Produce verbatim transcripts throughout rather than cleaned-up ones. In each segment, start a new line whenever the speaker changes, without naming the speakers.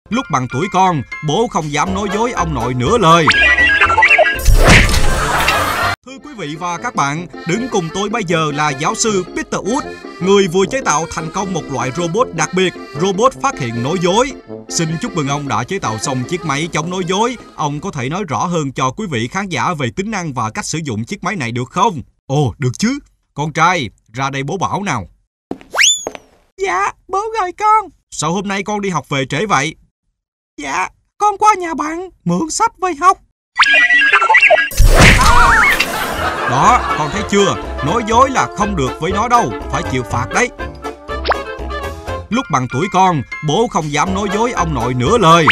Lúc bằng tuổi con, bố không dám nói dối ông nội nửa lời. Thưa quý vị và các bạn, đứng cùng tôi bây giờ là giáo sư Peter Wood, người vừa chế tạo thành công một loại robot đặc biệt, robot phát hiện nói dối. Xin chúc mừng ông đã chế tạo xong chiếc máy chống nói dối. Ông có thể nói rõ hơn cho quý vị khán giả về tính năng và cách sử dụng chiếc máy này được không? Ồ, được chứ. Con trai, ra đây bố bảo nào.
Dạ, bố gọi con.
Sao hôm nay con đi học về trễ vậy?
Dạ, con qua nhà bạn mượn sách về học.
Đó, con thấy chưa? Nói dối là không được với nó đâu, phải chịu phạt đấy. Lúc bằng tuổi con, bố không dám nói dối ông nội nửa lời.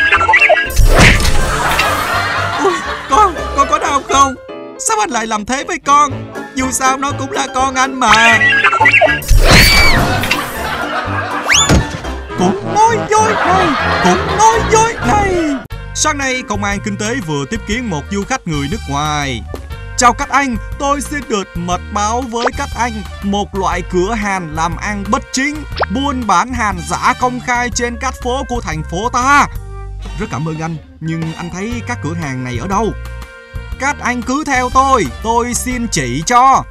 Ôi, con, con có đau không? Sao anh lại làm thế với con? Dù sao nó cũng là con anh mà. Cũng nói dối này, cũng nói dối này.
Sáng nay, Công an Kinh tế vừa tiếp kiến một du khách người nước ngoài.
Chào các anh, tôi xin được mật báo với các anh một loại cửa hàng làm ăn bất chính, buôn bán hàng giả công khai trên các phố của thành phố ta.
Rất cảm ơn anh, nhưng anh thấy các cửa hàng này ở đâu?
Các anh cứ theo tôi, tôi xin chỉ cho.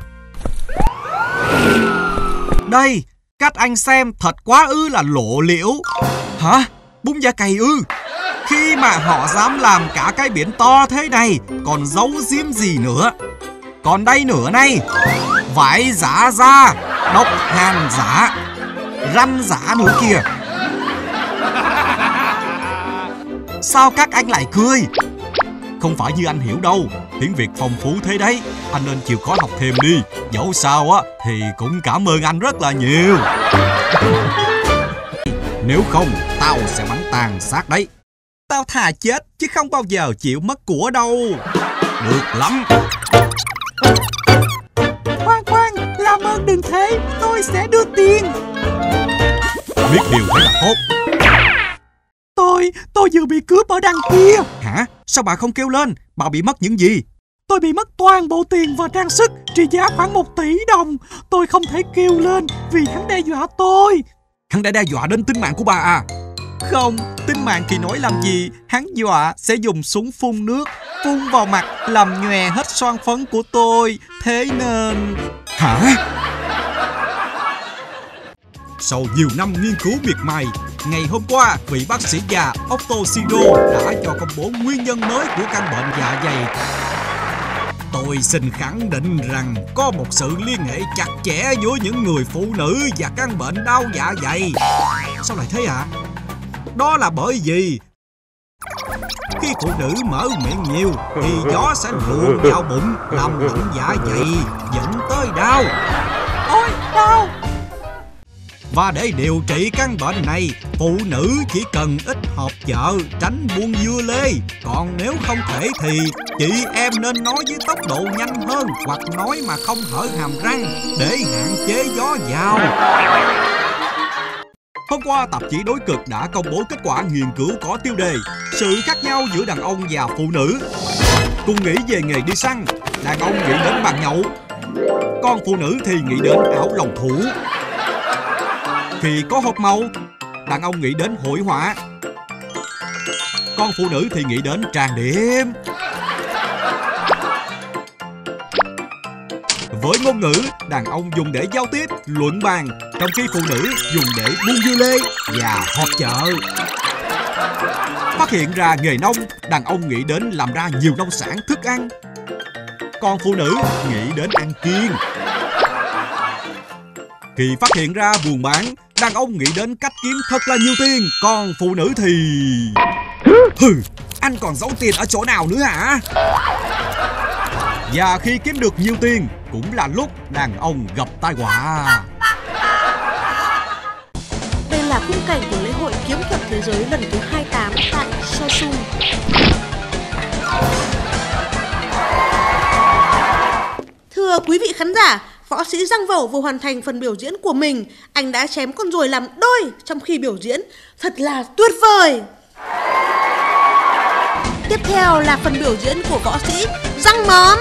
Đây, các anh xem, thật quá ư là lộ liễu.
Hả? Bún chả cày ư?
Khi mà họ dám làm cả cái biển to thế này, còn giấu giếm gì nữa. Còn đây nữa này, vải giả da, độc hàn giả, răn giả nữa kìa. Sao các anh lại cười?
Không phải như anh hiểu đâu, tiếng Việt phong phú thế đấy. Anh nên chịu khó học thêm đi. Dẫu sao á thì cũng cảm ơn anh rất là nhiều. Nếu không, tao sẽ bắn tàn xác đấy.
Tao thà chết chứ không bao giờ chịu mất của đâu.
Được lắm.
Khoan khoan, làm ơn đừng thế, tôi sẽ đưa tiền.
Biết điều thế là tốt.
Tôi, tôi vừa bị cướp ở đằng kia.
Hả? Sao bà không kêu lên? Bà bị mất những gì?
Tôi bị mất toàn bộ tiền và trang sức trị giá khoảng một tỷ đồng. Tôi không thể kêu lên vì hắn đe dọa tôi.
Hắn đã đe dọa đến tính mạng của bà à?
Không, tính mạng thì nói làm gì. Hắn dọa sẽ dùng súng phun nước, phun vào mặt làm nhòe hết son phấn của tôi. Thế nên...
Hả? Sau nhiều năm nghiên cứu miệt mài, ngày hôm qua, vị bác sĩ già Otto Sido đã cho công bố nguyên nhân mới của căn bệnh dạ dày. Tôi xin khẳng định rằng có một sự liên hệ chặt chẽ giữa những người phụ nữ và căn bệnh đau dạ dày. Sao lại thế ạ? À? Đó là bởi vì khi phụ nữ mở miệng nhiều thì gió sẽ luồn vào bụng, làm lạnh dạ dày, dẫn tới đau.
Ôi, đau!
Và để điều trị căn bệnh này, phụ nữ chỉ cần ít họp chợ, tránh buôn dưa lê. Còn nếu không thể thì chị em nên nói với tốc độ nhanh hơn, hoặc nói mà không hở hàm răng để hạn chế gió vào. Hôm qua, tạp chí Đối Cực đã công bố kết quả nghiên cứu có tiêu đề sự khác nhau giữa đàn ông và phụ nữ. Cùng nghĩ về nghề đi săn, đàn ông nghĩ đến bàn nhậu, còn phụ nữ thì nghĩ đến áo lòng thủ. Khi có hộp màu, đàn ông nghĩ đến hội họa, còn phụ nữ thì nghĩ đến trang điểm. Với ngôn ngữ, đàn ông dùng để giao tiếp, luận bàn, trong khi phụ nữ dùng để buôn dưa lê và họp chợ. Phát hiện ra nghề nông, đàn ông nghĩ đến làm ra nhiều nông sản thức ăn, còn phụ nữ nghĩ đến ăn kiêng. Khi phát hiện ra buôn bán, đàn ông nghĩ đến cách kiếm thật là nhiều tiền, còn phụ nữ thì... Hừ, anh còn giấu tiền ở chỗ nào nữa hả? Và khi kiếm được nhiều tiền, cũng là lúc đàn ông gặp tai họa.
Đây là khung cảnh của lễ hội kiếm thuật thế giới lần thứ hai mươi tám tại Seoul. Thưa quý vị khán giả, võ sĩ Giang Vẩu vừa hoàn thành phần biểu diễn của mình. Anh đã chém con ruồi làm đôi trong khi biểu diễn. Thật là tuyệt vời. Tiếp theo là phần biểu diễn của võ sĩ Giang Móm.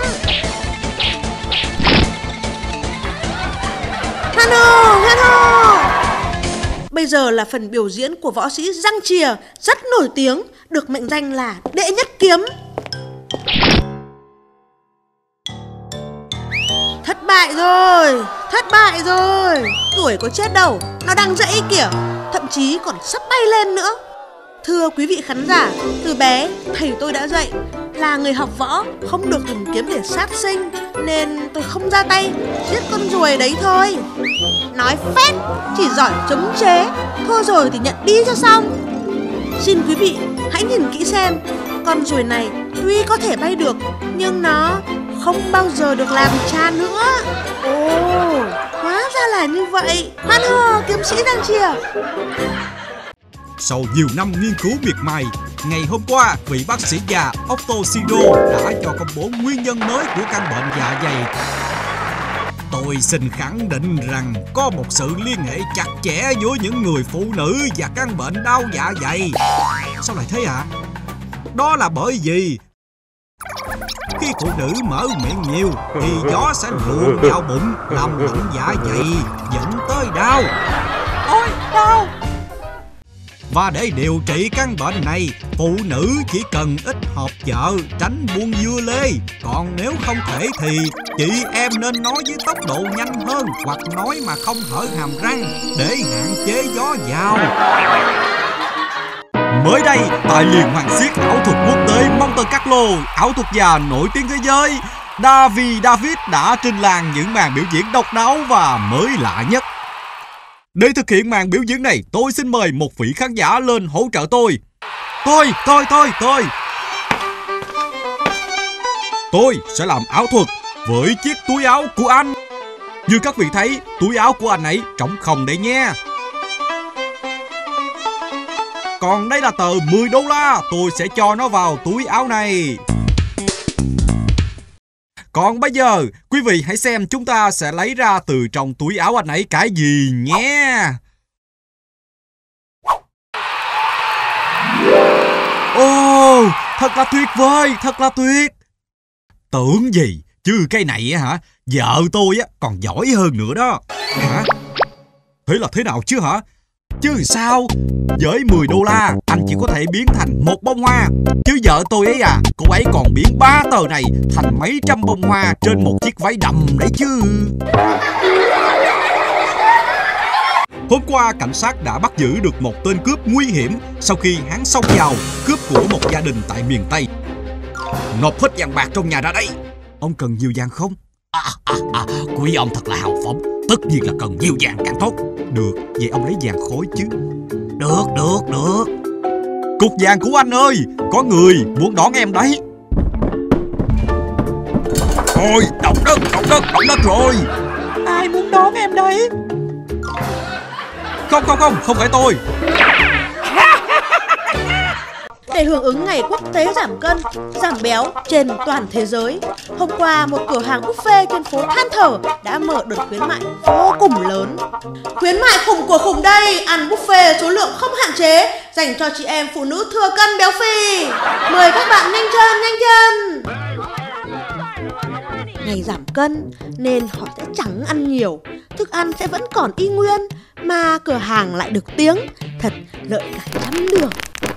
Hano, hano. Bây giờ là phần biểu diễn của võ sĩ Răng Chìa, rất nổi tiếng, được mệnh danh là đệ nhất kiếm. Thất bại rồi, thất bại rồi. Tuổi có chết đâu, nó đang dãy kìa, thậm chí còn sắp bay lên nữa. Thưa quý vị khán giả, từ bé thầy tôi đã dạy là người học võ không được dùng kiếm để sát sinh, nên tôi không ra tay, giết con ruồi đấy thôi. Nói phét, chỉ giỏi chống chế, thua rồi thì nhận đi cho xong. Xin quý vị hãy nhìn kỹ xem, con ruồi này tuy có thể bay được, nhưng nó không bao giờ được làm cha nữa. Ồ, hóa ra là như vậy. Hoan hô kiếm sĩ Răng Chìa.
Sau nhiều năm nghiên cứu miệt mài, ngày hôm qua, vị bác sĩ già Otto Sido đã cho công bố nguyên nhân mới của căn bệnh dạ dày. Tôi xin khẳng định rằng có một sự liên hệ chặt chẽ giữa những người phụ nữ và căn bệnh đau dạ dày. Sao lại thế ạ? À? Đó là bởi vì khi phụ nữ mở miệng nhiều thì gió sẽ luồn vào bụng, làm lạnh dạ dày, dẫn tới đau. Ôi, đau! Và để điều trị căn bệnh này, phụ nữ chỉ cần ít họp chợ, tránh buông dưa lê. Còn nếu không thể thì chị em nên nói với tốc độ nhanh hơn, hoặc nói mà không hở hàm răng để hạn chế gió vào. Mới đây, tại Liên hoan xiếc ảo thuật quốc tế Monte Carlo, ảo thuật gia nổi tiếng thế giới David David đã trình làng những màn biểu diễn độc đáo và mới lạ nhất. Để thực hiện màn biểu diễn này, tôi xin mời một vị khán giả lên hỗ trợ tôi. Tôi, tôi, tôi, tôi. Tôi sẽ làm ảo thuật với chiếc túi áo của anh. Như các vị thấy, túi áo của anh ấy trống không đấy nha. Còn đây là tờ mười đô la, tôi sẽ cho nó vào túi áo này. Còn bây giờ, quý vị hãy xem chúng ta sẽ lấy ra từ trong túi áo anh ấy cái gì nhé. Ồ, oh, thật là tuyệt vời, thật là tuyệt. Tưởng gì, chứ cái này á hả, vợ tôi á còn giỏi hơn nữa đó. Hả? Thế là thế nào chứ hả? Chứ sao? Với mười đô la, anh chỉ có thể biến thành một bông hoa. Chứ vợ tôi ấy à, cô ấy còn biến ba tờ này thành mấy trăm bông hoa trên một chiếc váy đầm đấy chứ. Hôm qua, cảnh sát đã bắt giữ được một tên cướp nguy hiểm sau khi hắn xông vào cướp của một gia đình tại miền Tây. Nộp hết vàng bạc trong nhà ra đây. Ông cần nhiều vàng không? À, à, à, quý ông thật là hào phóng. Tất nhiên là cần nhiều vàng càng tốt. Được, vậy ông lấy vàng khối chứ. Được, được, được. Cục vàng của anh ơi, có người muốn đón em đấy. Ôi, động đất, động đất, động đất rồi.
Ai muốn đón em đấy?
Không, không, không, không phải tôi.
Để hưởng ứng ngày quốc tế giảm cân, giảm béo trên toàn thế giới, hôm qua một cửa hàng buffet trên phố Than Thở đã mở đợt khuyến mại vô cùng lớn. Khuyến mại khủng của khủng đây, ăn buffet số lượng không hạn chế, dành cho chị em phụ nữ thừa cân béo phì. Mời các bạn nhanh chân, nhanh chân. Ngày giảm cân nên họ sẽ chẳng ăn nhiều, thức ăn sẽ vẫn còn y nguyên, mà cửa hàng lại được tiếng, thật lợi cả trăm đường.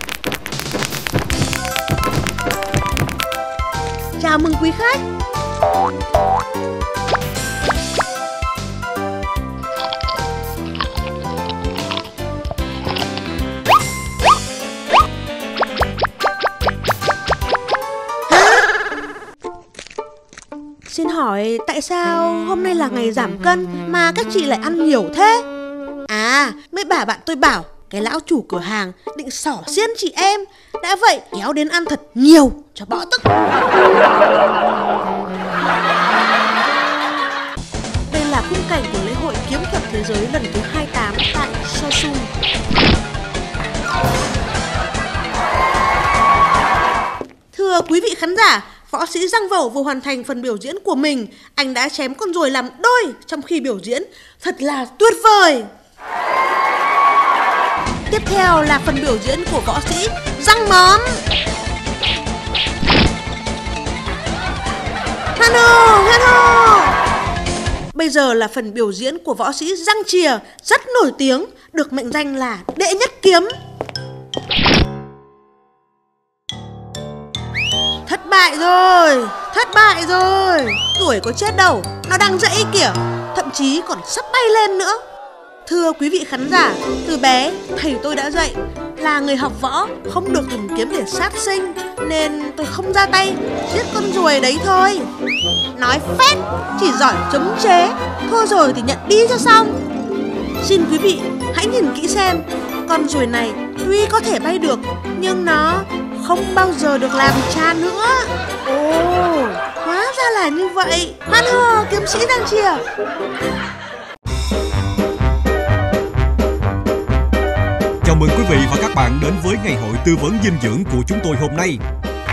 Chào mừng quý khách. Xin hỏi tại sao hôm nay là ngày giảm cân mà các chị lại ăn nhiều thế? À, mấy bà bạn tôi bảo cái lão chủ cửa hàng định xỏ xiên chị em, đã vậy kéo đến ăn thật nhiều cho bỏ tức. Đây là khung cảnh của lễ hội kiếm thuật thế giới lần thứ hai mươi tám tại Seoul. Thưa quý vị khán giả, võ sĩ Giang Vẩu vừa hoàn thành phần biểu diễn của mình. Anh đã chém con ruồi làm đôi trong khi biểu diễn, thật là tuyệt vời. Tiếp theo là phần biểu diễn của võ sĩ Răng Móm. Hoan hô, hoan hô. Bây giờ là phần biểu diễn của võ sĩ Răng Chìa, rất nổi tiếng, được mệnh danh là đệ nhất kiếm. Thất bại rồi, thất bại rồi. Tuổi có chết đâu, nó đang dãy kìa, thậm chí còn sắp bay lên nữa. Thưa quý vị khán giả, từ bé thầy tôi đã dạy là người học võ không được dùng kiếm để sát sinh, nên tôi không ra tay giết con ruồi đấy thôi. Nói phét, chỉ giỏi chống chế, thua rồi thì nhận đi cho xong. Xin quý vị hãy nhìn kỹ xem, con ruồi này tuy có thể bay được nhưng nó không bao giờ được làm cha nữa. Ồ, hóa ra là như vậy. Hoan hô kiếm sĩ Răng Chìa.
Chào mừng quý vị và các bạn đến với ngày hội tư vấn dinh dưỡng của chúng tôi hôm nay.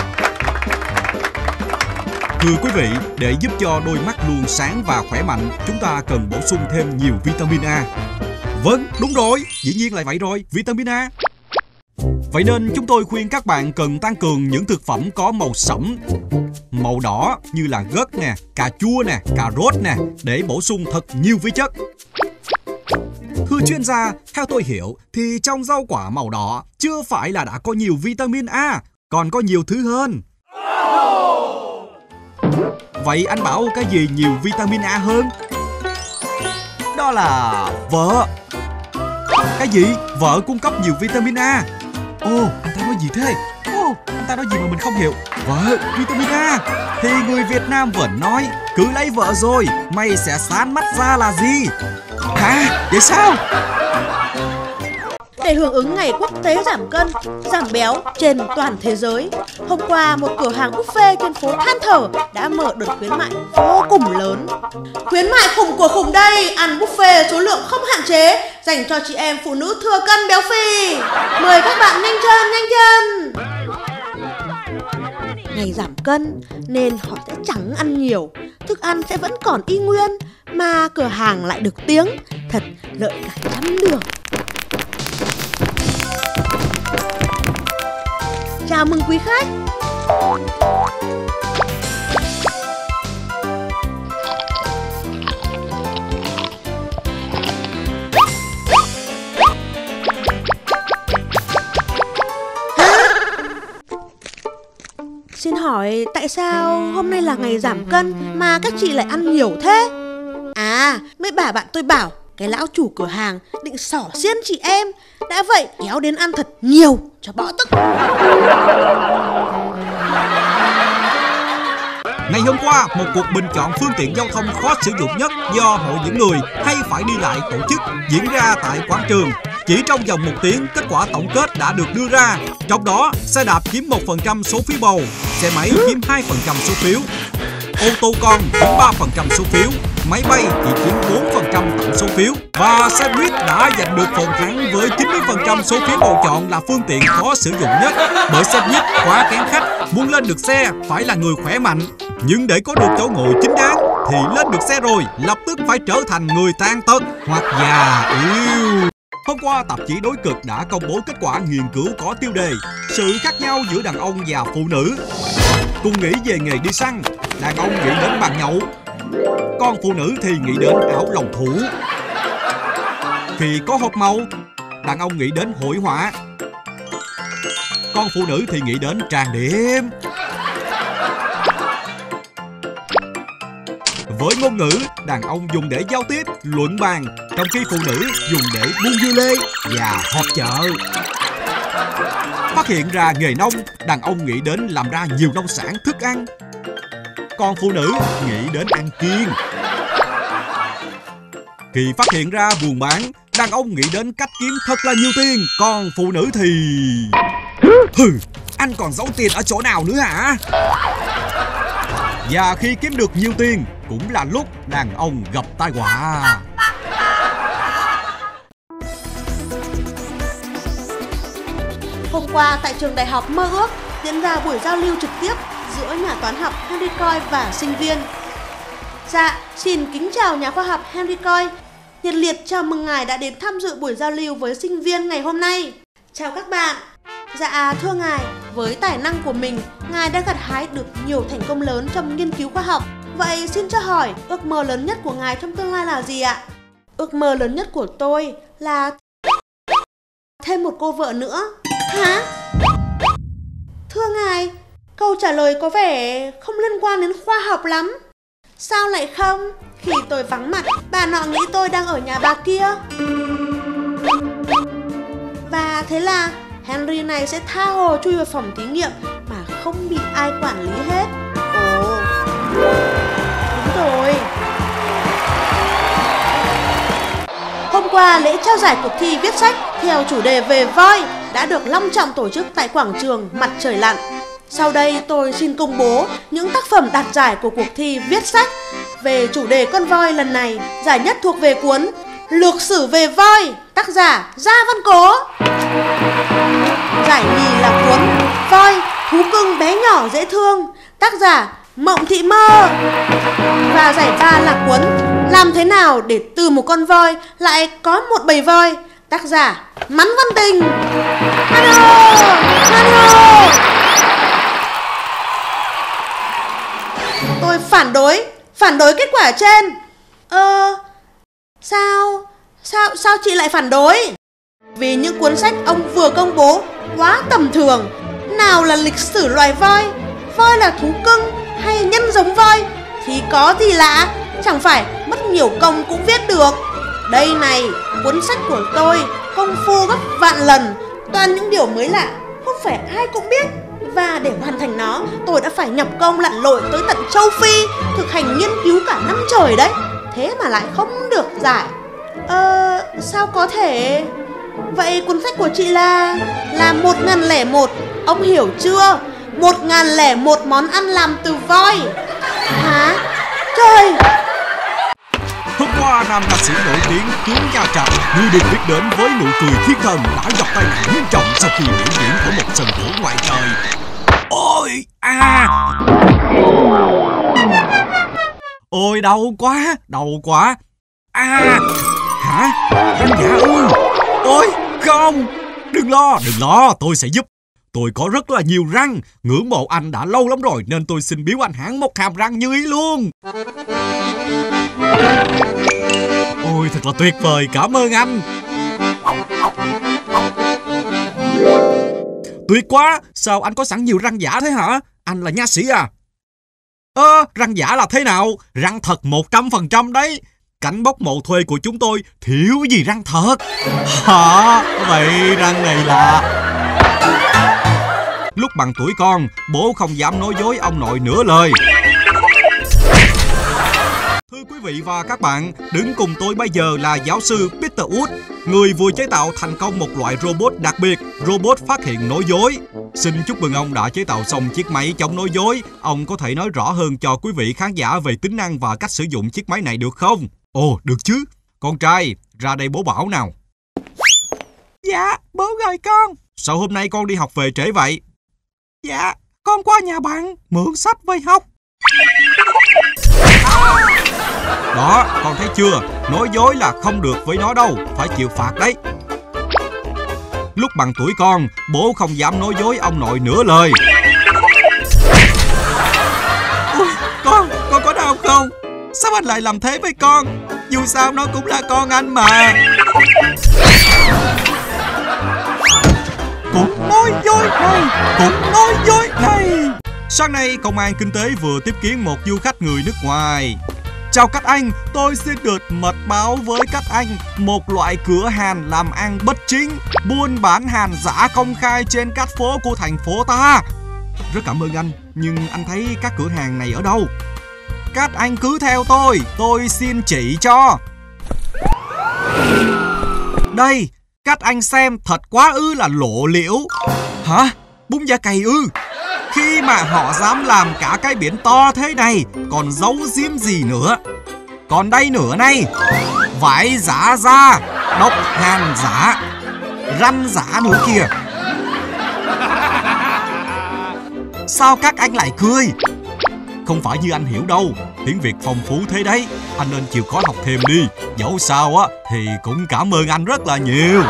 Thưa quý vị, để giúp cho đôi mắt luôn sáng và khỏe mạnh, chúng ta cần bổ sung thêm nhiều vitamin A. Vâng, đúng rồi, dĩ nhiên là vậy rồi, vitamin A. Vậy nên chúng tôi khuyên các bạn cần tăng cường những thực phẩm có màu sẫm, màu đỏ như là gấc nè, cà chua nè, cà rốt nè, để bổ sung thật nhiều vi chất. Thưa chuyên gia, theo tôi hiểu thì trong rau quả màu đỏ chưa phải là đã có nhiều vitamin A, còn có nhiều thứ hơn. Vậy anh bảo cái gì nhiều vitamin A hơn? Đó là vợ. Cái gì? Vợ cung cấp nhiều vitamin A? Ồ, anh ta nói gì thế? Ồ, anh ta nói gì mà mình không hiểu? Vợ, vitamin A. Thì người Việt Nam vẫn nói, cứ lấy vợ rồi, mày sẽ sáng mắt ra là gì? Hả? Vậy sao?
Để hưởng ứng ngày quốc tế giảm cân, giảm béo trên toàn thế giới, hôm qua một cửa hàng buffet trên phố Than Thở đã mở đợt khuyến mại vô cùng lớn. Khuyến mại khủng của khủng đây, ăn buffet số lượng không hạn chế, dành cho chị em phụ nữ thừa cân béo phì. Mời các bạn nhanh chân, nhanh chân. Ngày giảm cân nên họ sẽ chẳng ăn nhiều, thức ăn sẽ vẫn còn y nguyên, mà cửa hàng lại được tiếng, thật lợi cả trăm đường. Chào mừng quý khách. Xin hỏi tại sao hôm nay là ngày giảm cân mà các chị lại ăn nhiều thế? À, mấy bà bạn tôi bảo cái lão chủ cửa hàng định xỏ xiên chị em, đã vậy kéo đến ăn thật nhiều cho bỏ tức.
Ngày hôm qua, một cuộc bình chọn phương tiện giao thông khó sử dụng nhất do Hội những người hay phải đi lại tổ chức diễn ra tại quảng trường. Chỉ trong vòng một tiếng, kết quả tổng kết đã được đưa ra. Trong đó, xe đạp chiếm một phần trăm số phiếu bầu, xe máy chiếm hai phần trăm số phiếu, ô tô con chiếm ba phần trăm số phiếu, máy bay chỉ chiếm bốn phần trăm tổng số phiếu, và xe buýt đã giành được phần thắng với chín mươi phần trăm số phiếu bầu chọn là phương tiện khó sử dụng nhất. Bởi xe buýt quá kén khách, muốn lên được xe phải là người khỏe mạnh, nhưng để có được chỗ ngồi chính đáng thì lên được xe rồi lập tức phải trở thành người tàn tật hoặc già yếu. Hôm qua, tạp chí Đối Cực đã công bố kết quả nghiên cứu có tiêu đề sự khác nhau giữa đàn ông và phụ nữ. Cùng nghĩ về nghề đi săn, đàn ông nghĩ đến bàn nhậu, còn phụ nữ thì nghĩ đến áo lòng thủ. Khi có hộp màu, đàn ông nghĩ đến hội họa, còn phụ nữ thì nghĩ đến trang điểm. Với ngôn ngữ, đàn ông dùng để giao tiếp, luận bàn, trong khi phụ nữ dùng để buôn dưa lê và họp chợ. Phát hiện ra nghề nông, đàn ông nghĩ đến làm ra nhiều nông sản thức ăn, còn phụ nữ nghĩ đến ăn kiêng. Khi phát hiện ra buôn bán, đàn ông nghĩ đến cách kiếm thật là nhiều tiền, còn phụ nữ thì... Hừ, anh còn giấu tiền ở chỗ nào nữa hả? Và khi kiếm được nhiều tiền cũng là lúc đàn ông gặp tai họa.
Hôm qua tại trường đại học Mơ Ước diễn ra buổi giao lưu trực tiếp giữa nhà toán học Henry Coy và sinh viên. Dạ, xin kính chào nhà khoa học Henry Coy. Nhiệt liệt chào mừng ngài đã đến tham dự buổi giao lưu với sinh viên ngày hôm nay. Chào các bạn. Dạ, thưa ngài, với tài năng của mình, ngài đã gặt hái được nhiều thành công lớn trong nghiên cứu khoa học Vậy xin cho hỏi, ước mơ lớn nhất của ngài trong tương lai là gì ạ? Ước mơ lớn nhất của tôi là thêm một cô vợ nữa. Hả? Thưa ngài, câu trả lời có vẻ không liên quan đến khoa học lắm. Sao lại không? Khi tôi vắng mặt, bà nọ nghĩ tôi đang ở nhà bà kia. Và thế là Henry này sẽ tha hồ chui vào phòng thí nghiệm mà không bị ai quản lý hết. Ồ, đúng rồi. Hôm qua, lễ trao giải cuộc thi viết sách theo chủ đề về voi đã được long trọng tổ chức tại quảng trường Mặt Trời Lặn. Sau đây tôi xin công bố những tác phẩm đạt giải của cuộc thi viết sách về chủ đề con voi lần này. Giải nhất thuộc về cuốn Lược sử về voi, tác giả Gia Văn Cố. Giải nhì là cuốn Voi, thú cưng bé nhỏ dễ thương, tác giả Mộng Thị Mơ. Và giải ba là cuốn Làm thế nào để từ một con voi lại có một bầy voi, tác giả Mắn Văn Tình. Hello, hello. Tôi phản đối, phản đối kết quả trên. Ờ, sao, sao, sao chị lại phản đối? Vì những cuốn sách ông vừa công bố quá tầm thường. Nào là lịch sử loài voi, voi là thú cưng hay nhân giống voi thì có gì lạ, chẳng phải mất nhiều công cũng viết được. Đây này, cuốn sách của tôi công phu gấp vạn lần, toàn những điều mới lạ, không phải ai cũng biết. Và để hoàn thành nó, tôi đã phải nhập công lặn lội tới tận châu Phi, thực hành nghiên cứu cả năm trời đấy. Thế mà lại không được giải. Ờ, sao có thể? Vậy cuốn sách của chị là là một nghìn lẻ một, ông hiểu chưa? Một nghìn lẻ một món ăn làm từ voi. Hả? Trời!
Hôm qua, nam ca sĩ nổi tiếng Tuấn Gia Trạch, người được biết đến với nụ cười thiên thần, đã gặp tai nạn nghiêm trọng sau khi biểu diễn ở một sân khấu ngoài trời. Ôi, à! Ôi, đau quá, đau quá. À! Hả? Răng giả ư? Ôi, không! Đừng lo, đừng lo, tôi sẽ giúp. Tôi có rất là nhiều răng, ngưỡng mộ anh đã lâu lắm rồi nên tôi xin biếu anh hẳn một hàm răng như ý luôn. Ôi, thật là tuyệt vời, cảm ơn anh. Tuyệt quá, sao anh có sẵn nhiều răng giả thế hả? Anh là nha sĩ à? Ơ, răng giả là thế nào? Răng thật một trăm phần trăm đấy. Cảnh bốc mộ thuê của chúng tôi thiếu gì răng thật. Hả? Vậy răng này là... Lúc bằng tuổi con, bố không dám nói dối ông nội nửa lời. Thưa quý vị và các bạn, đứng cùng tôi bây giờ là giáo sư Peter Wood, người vừa chế tạo thành công một loại robot đặc biệt, robot phát hiện nói dối. Xin chúc mừng ông đã chế tạo xong chiếc máy chống nói dối. Ông có thể nói rõ hơn cho quý vị khán giả về tính năng và cách sử dụng chiếc máy này được không? Ồ, được chứ. Con trai, ra đây bố bảo nào. Dạ, bố gọi con. Sao hôm nay con đi học về trễ vậy? Dạ, con qua nhà bạn mượn sách về học. Đó, con thấy chưa? Nói dối là không được với nó đâu, phải chịu phạt đấy. Lúc bằng tuổi con, bố không dám nói dối ông nội nửa lời. Ôi, con, con có đau không? Sao anh lại làm thế với con? Dù sao nó cũng là con anh mà. Cũng nói dối này, cũng nói dối này. Sáng nay, Công an Kinh tế vừa tiếp kiến một du khách người nước ngoài. Chào các anh, tôi xin được mật báo với các anh một loại cửa hàng làm ăn bất chính, buôn bán hàng giả công khai trên các phố của thành phố ta. Rất cảm ơn anh, nhưng anh thấy các cửa hàng này ở đâu? Các anh cứ theo tôi, tôi xin chỉ cho. Đây, các anh xem, thật quá ư là lộ liễu. Hả? Bún da cày ư? Khi mà họ dám làm cả cái biển to thế này, còn giấu giếm gì nữa? Còn đây nữa này, vải giả da, độc hàn giả, răn giả nữa kìa. Sao các anh lại cười? Không phải như anh hiểu đâu, tiếng Việt phong phú thế đấy. Anh nên chịu khó học thêm đi. Dẫu sao á thì cũng cảm ơn anh rất là nhiều.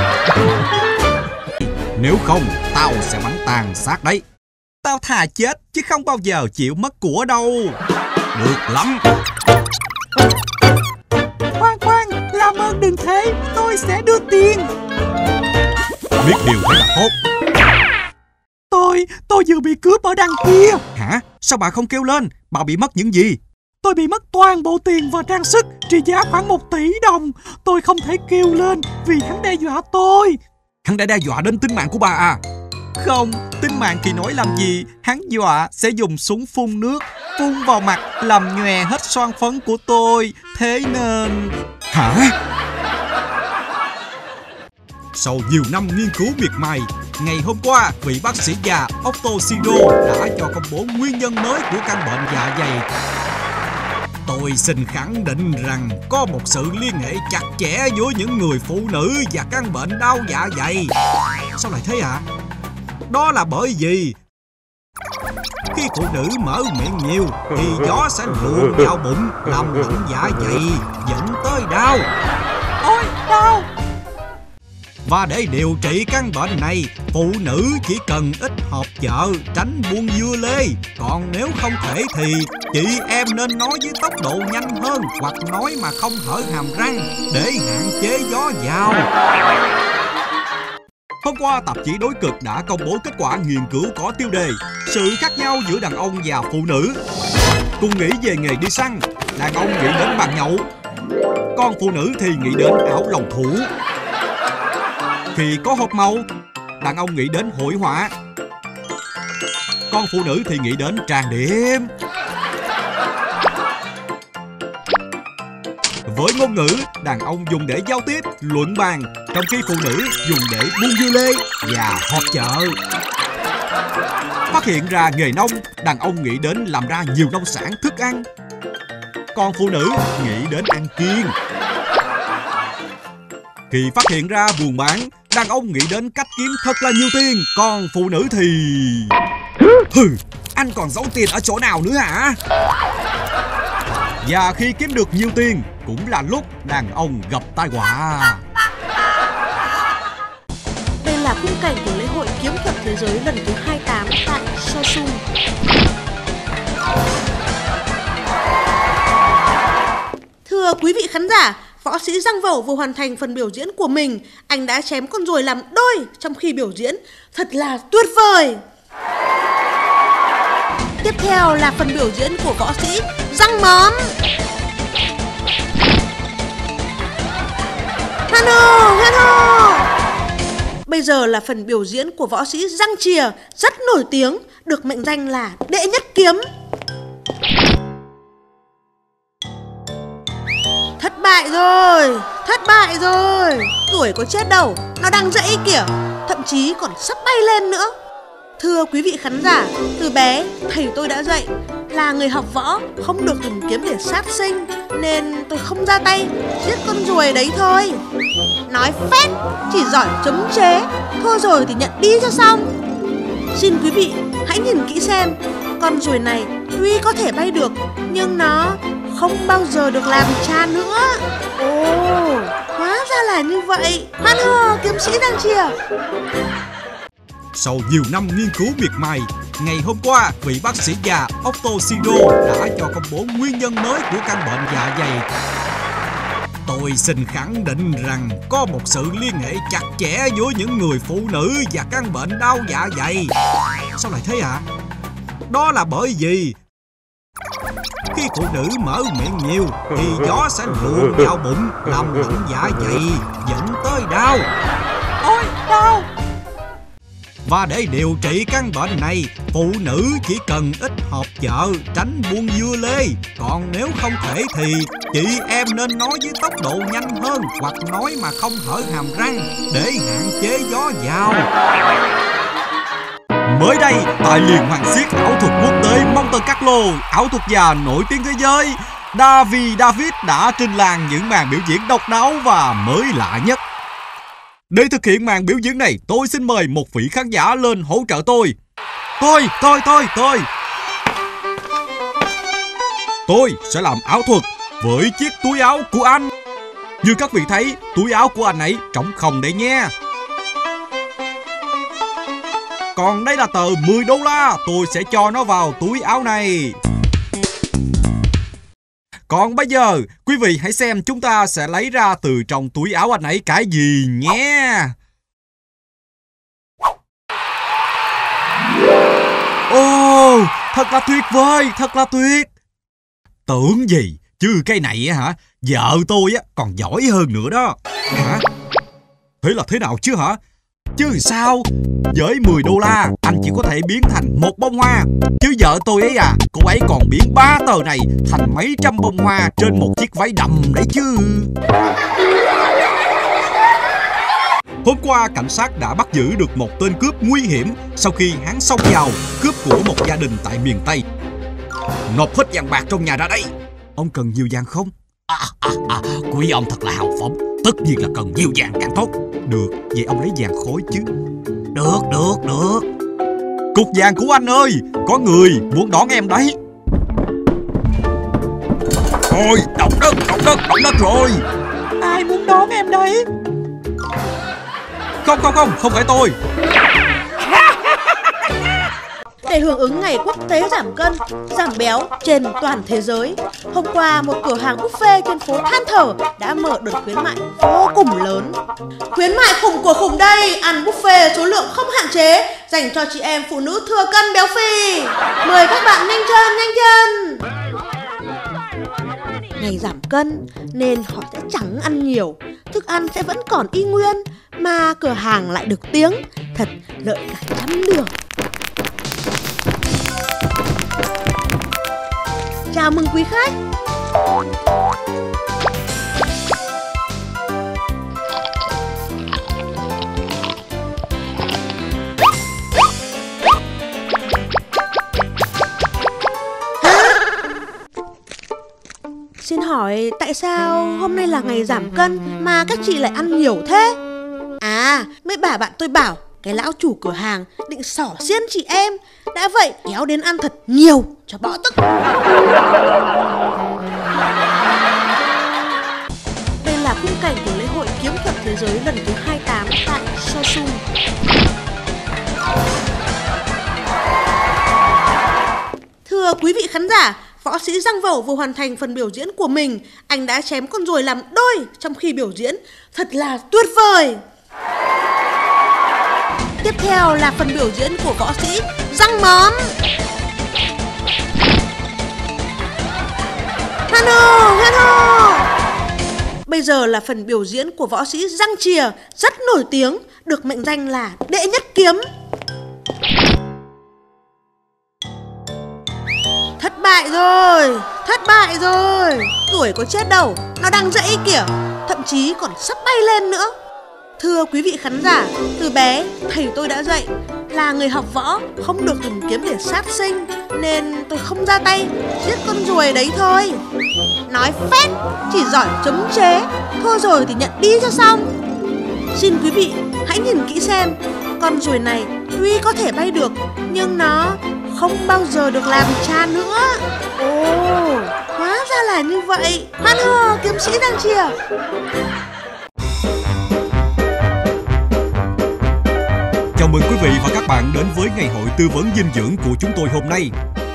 Nếu không, tao sẽ bắn tàn xác đấy. Tao thà chết chứ không bao giờ chịu mất của đâu.
được lắm.
Khoan khoan, làm ơn đừng thế, tôi sẽ đưa tiền.
Biết điều thế là tốt.
Tôi, tôi vừa bị cướp ở đằng kia.
Hả? Sao bà không kêu lên? Bà bị mất những gì?
Tôi bị mất toàn bộ tiền và trang sức trị giá khoảng một tỷ đồng. Tôi không thể kêu lên vì hắn đe dọa tôi.
Hắn đã đe dọa đến tính mạng của bà à?
Không, tính mạng thì nói làm gì. Hắn dọa sẽ dùng súng phun nước, phun vào mặt làm nhòe hết son phấn của tôi. Thế nên...
Hả? Sau nhiều năm nghiên cứu miệt mài, ngày hôm qua, vị bác sĩ già Otto Siro đã cho công bố nguyên nhân mới của căn bệnh dạ dày. Tôi xin khẳng định rằng có một sự liên hệ chặt chẽ giữa những người phụ nữ và căn bệnh đau dạ dày. Sao lại thế ạ? À? Đó là bởi vì khi phụ nữ mở miệng nhiều thì gió sẽ luồn vào bụng, làm lạnh dạ dày, dẫn tới đau.
Ôi, đau!
Và để điều trị căn bệnh này, phụ nữ chỉ cần ít họp chợ, tránh buông dưa lê. Còn nếu không thể thì chị em nên nói với tốc độ nhanh hơn, hoặc nói mà không hở hàm răng để hạn chế gió vào. Hôm qua, tạp chí Đối Cực đã công bố kết quả nghiên cứu có tiêu đề sự khác nhau giữa đàn ông và phụ nữ. Cùng nghĩ về nghề đi săn, đàn ông nghĩ đến bàn nhậu, còn phụ nữ thì nghĩ đến áo lòng thủ. Khi có hộp màu, đàn ông nghĩ đến hội họa, còn phụ nữ thì nghĩ đến trang điểm. Với ngôn ngữ, đàn ông dùng để giao tiếp, luận bàn, trong khi phụ nữ dùng để buôn dưa lê và họp chợ. Phát hiện ra nghề nông, đàn ông nghĩ đến làm ra nhiều nông sản thức ăn, còn phụ nữ nghĩ đến ăn kiêng. Khi phát hiện ra buôn bán, đàn ông nghĩ đến cách kiếm thật là nhiều tiền, còn phụ nữ thì... Hừ, anh còn giấu tiền ở chỗ nào nữa hả? Và khi kiếm được nhiều tiền, cũng là lúc đàn ông gặp tai họa.
Đây là khung cảnh của lễ hội kiếm thuật thế giới lần thứ hai mươi tám tại Seoul. Thưa quý vị khán giả, võ sĩ Giang Vẩu vừa hoàn thành phần biểu diễn của mình. Anh đã chém con ruồi làm đôi trong khi biểu diễn. Thật là tuyệt vời! Tiếp theo là phần biểu diễn của võ sĩ Giang Món. Hano, Hano! Bây giờ là phần biểu diễn của võ sĩ Giang Chìa, rất nổi tiếng, được mệnh danh là đệ nhất kiếm. Thất bại rồi, thất bại rồi. Tuổi có chết đâu, nó đang dậy kìa, thậm chí còn sắp bay lên nữa. Thưa quý vị khán giả, từ bé thầy tôi đã dạy là người học võ không được dùng kiếm để sát sinh, nên tôi không ra tay giết con ruồi đấy thôi. Nói phét, chỉ giỏi chống chế, thua rồi thì nhận đi cho xong. Xin quý vị hãy nhìn kỹ xem, con ruồi này tuy có thể bay được nhưng nó không bao giờ được làm cha nữa. Ồ, hóa ra là như vậy. Hoan hô kiếm sĩ Giang Chìa.
Sau nhiều năm nghiên cứu miệt mài, ngày hôm qua, vị bác sĩ già Otto Siro đã cho công bố nguyên nhân mới của căn bệnh dạ dày. Tôi xin khẳng định rằng có một sự liên hệ chặt chẽ giữa những người phụ nữ và căn bệnh đau dạ dày. Sao lại thế ạ? À? Đó là bởi vì khi phụ nữ mở miệng nhiều thì gió sẽ luồn vào bụng, làm lạnh dạ dày, dẫn tới đau.
Ôi, đau!
Và để điều trị căn bệnh này, phụ nữ chỉ cần ít họp chợ, tránh buôn dưa lê. Còn nếu không thể thì chị em nên nói với tốc độ nhanh hơn, hoặc nói mà không hở hàm răng để hạn chế gió vào.
Mới đây, tại Liên hoan xiếc ảo thuật quốc tế Monte Carlo, ảo thuật già nổi tiếng thế giới David David đã trình làng những màn biểu diễn độc đáo và mới lạ nhất. Để thực hiện màn biểu diễn này, tôi xin mời một vị khán giả lên hỗ trợ tôi. Tôi, tôi, tôi, tôi. Tôi sẽ làm ảo thuật với chiếc túi áo của anh. Như các vị thấy, túi áo của anh ấy trống không đấy nha. Còn đây là tờ mười đô la, tôi sẽ cho nó vào túi áo này. Còn bây giờ, quý vị hãy xem chúng ta sẽ lấy ra từ trong túi áo anh ấy cái gì nhé. Ồ, thật là tuyệt vời, thật là tuyệt. Tưởng gì, chứ cái này á hả, vợ tôi á còn giỏi hơn nữa đó. Hả? Thế là thế nào chứ hả? Chứ sao? Với mười đô la, anh chỉ có thể biến thành một bông hoa. Chứ vợ tôi ấy à, cô ấy còn biến ba tờ này thành mấy trăm bông hoa trên một chiếc váy đầm đấy chứ.
Hôm qua, cảnh sát đã bắt giữ được một tên cướp nguy hiểm sau khi hắn xông vào cướp của một gia đình tại miền Tây.
Nộp hết vàng bạc trong nhà ra đây.
Ông cần nhiều vàng không?
À, à, à, quý ông thật là hào phóng. Tất nhiên là cần nhiều vàng càng tốt.
Được, vậy ông lấy vàng khối chứ.
Được, được, được.
Cục vàng của anh ơi, có người muốn đón em đấy.
Thôi, động đất, động đất, động đất rồi.
Ai muốn đón em đấy?
Không, không, không, không phải tôi.
Để hưởng ứng ngày quốc tế giảm cân, giảm béo trên toàn thế giới, hôm qua một cửa hàng buffet trên phố Than Thở đã mở đợt khuyến mại vô cùng lớn. Khuyến mại khủng của khủng đây, ăn buffet số lượng không hạn chế, dành cho chị em phụ nữ thừa cân béo phì. Mời các bạn nhanh chân, nhanh chân. Ngày giảm cân nên họ sẽ chẳng ăn nhiều, thức ăn sẽ vẫn còn y nguyên, mà cửa hàng lại được tiếng, thật lợi cả trăm đường. Chào mừng quý khách. Xin hỏi tại sao hôm nay là ngày giảm cân mà các chị lại ăn nhiều thế? À, mấy bà bạn tôi bảo cái lão chủ cửa hàng định xỏ xiên chị em, đã vậy kéo đến ăn thật nhiều cho bỏ tức. Đây là khung cảnh của lễ hội kiếm thuật thế giới lần thứ hai mươi tám tại Seoul. Thưa quý vị khán giả, võ sĩ Giang Vẩu vừa hoàn thành phần biểu diễn của mình. Anh đã chém con ruồi làm đôi trong khi biểu diễn, thật là tuyệt vời. Tiếp theo là phần biểu diễn của võ sĩ Giang Món. Hano, Hano. Bây giờ là phần biểu diễn của võ sĩ Giang Chìa, rất nổi tiếng, được mệnh danh là đệ nhất kiếm. Thất bại rồi, thất bại rồi. Tuổi có chết đâu, nó đang dậy kìa, thậm chí còn sắp bay lên nữa. Thưa quý vị khán giả, từ bé thầy tôi đã dạy là người học võ không được dùng kiếm để sát sinh, nên tôi không ra tay giết con ruồi đấy thôi. Nói phét, chỉ giỏi chống chế, thua rồi thì nhận đi cho xong. Xin quý vị hãy nhìn kỹ xem, con ruồi này tuy có thể bay được nhưng nó không bao giờ được làm cha nữa. Ồ, hóa ra là như vậy. Hoan hô kiếm sĩ Giang Chìa.
Chào mừng quý vị và các bạn đến với ngày hội tư vấn dinh dưỡng của chúng tôi hôm nay.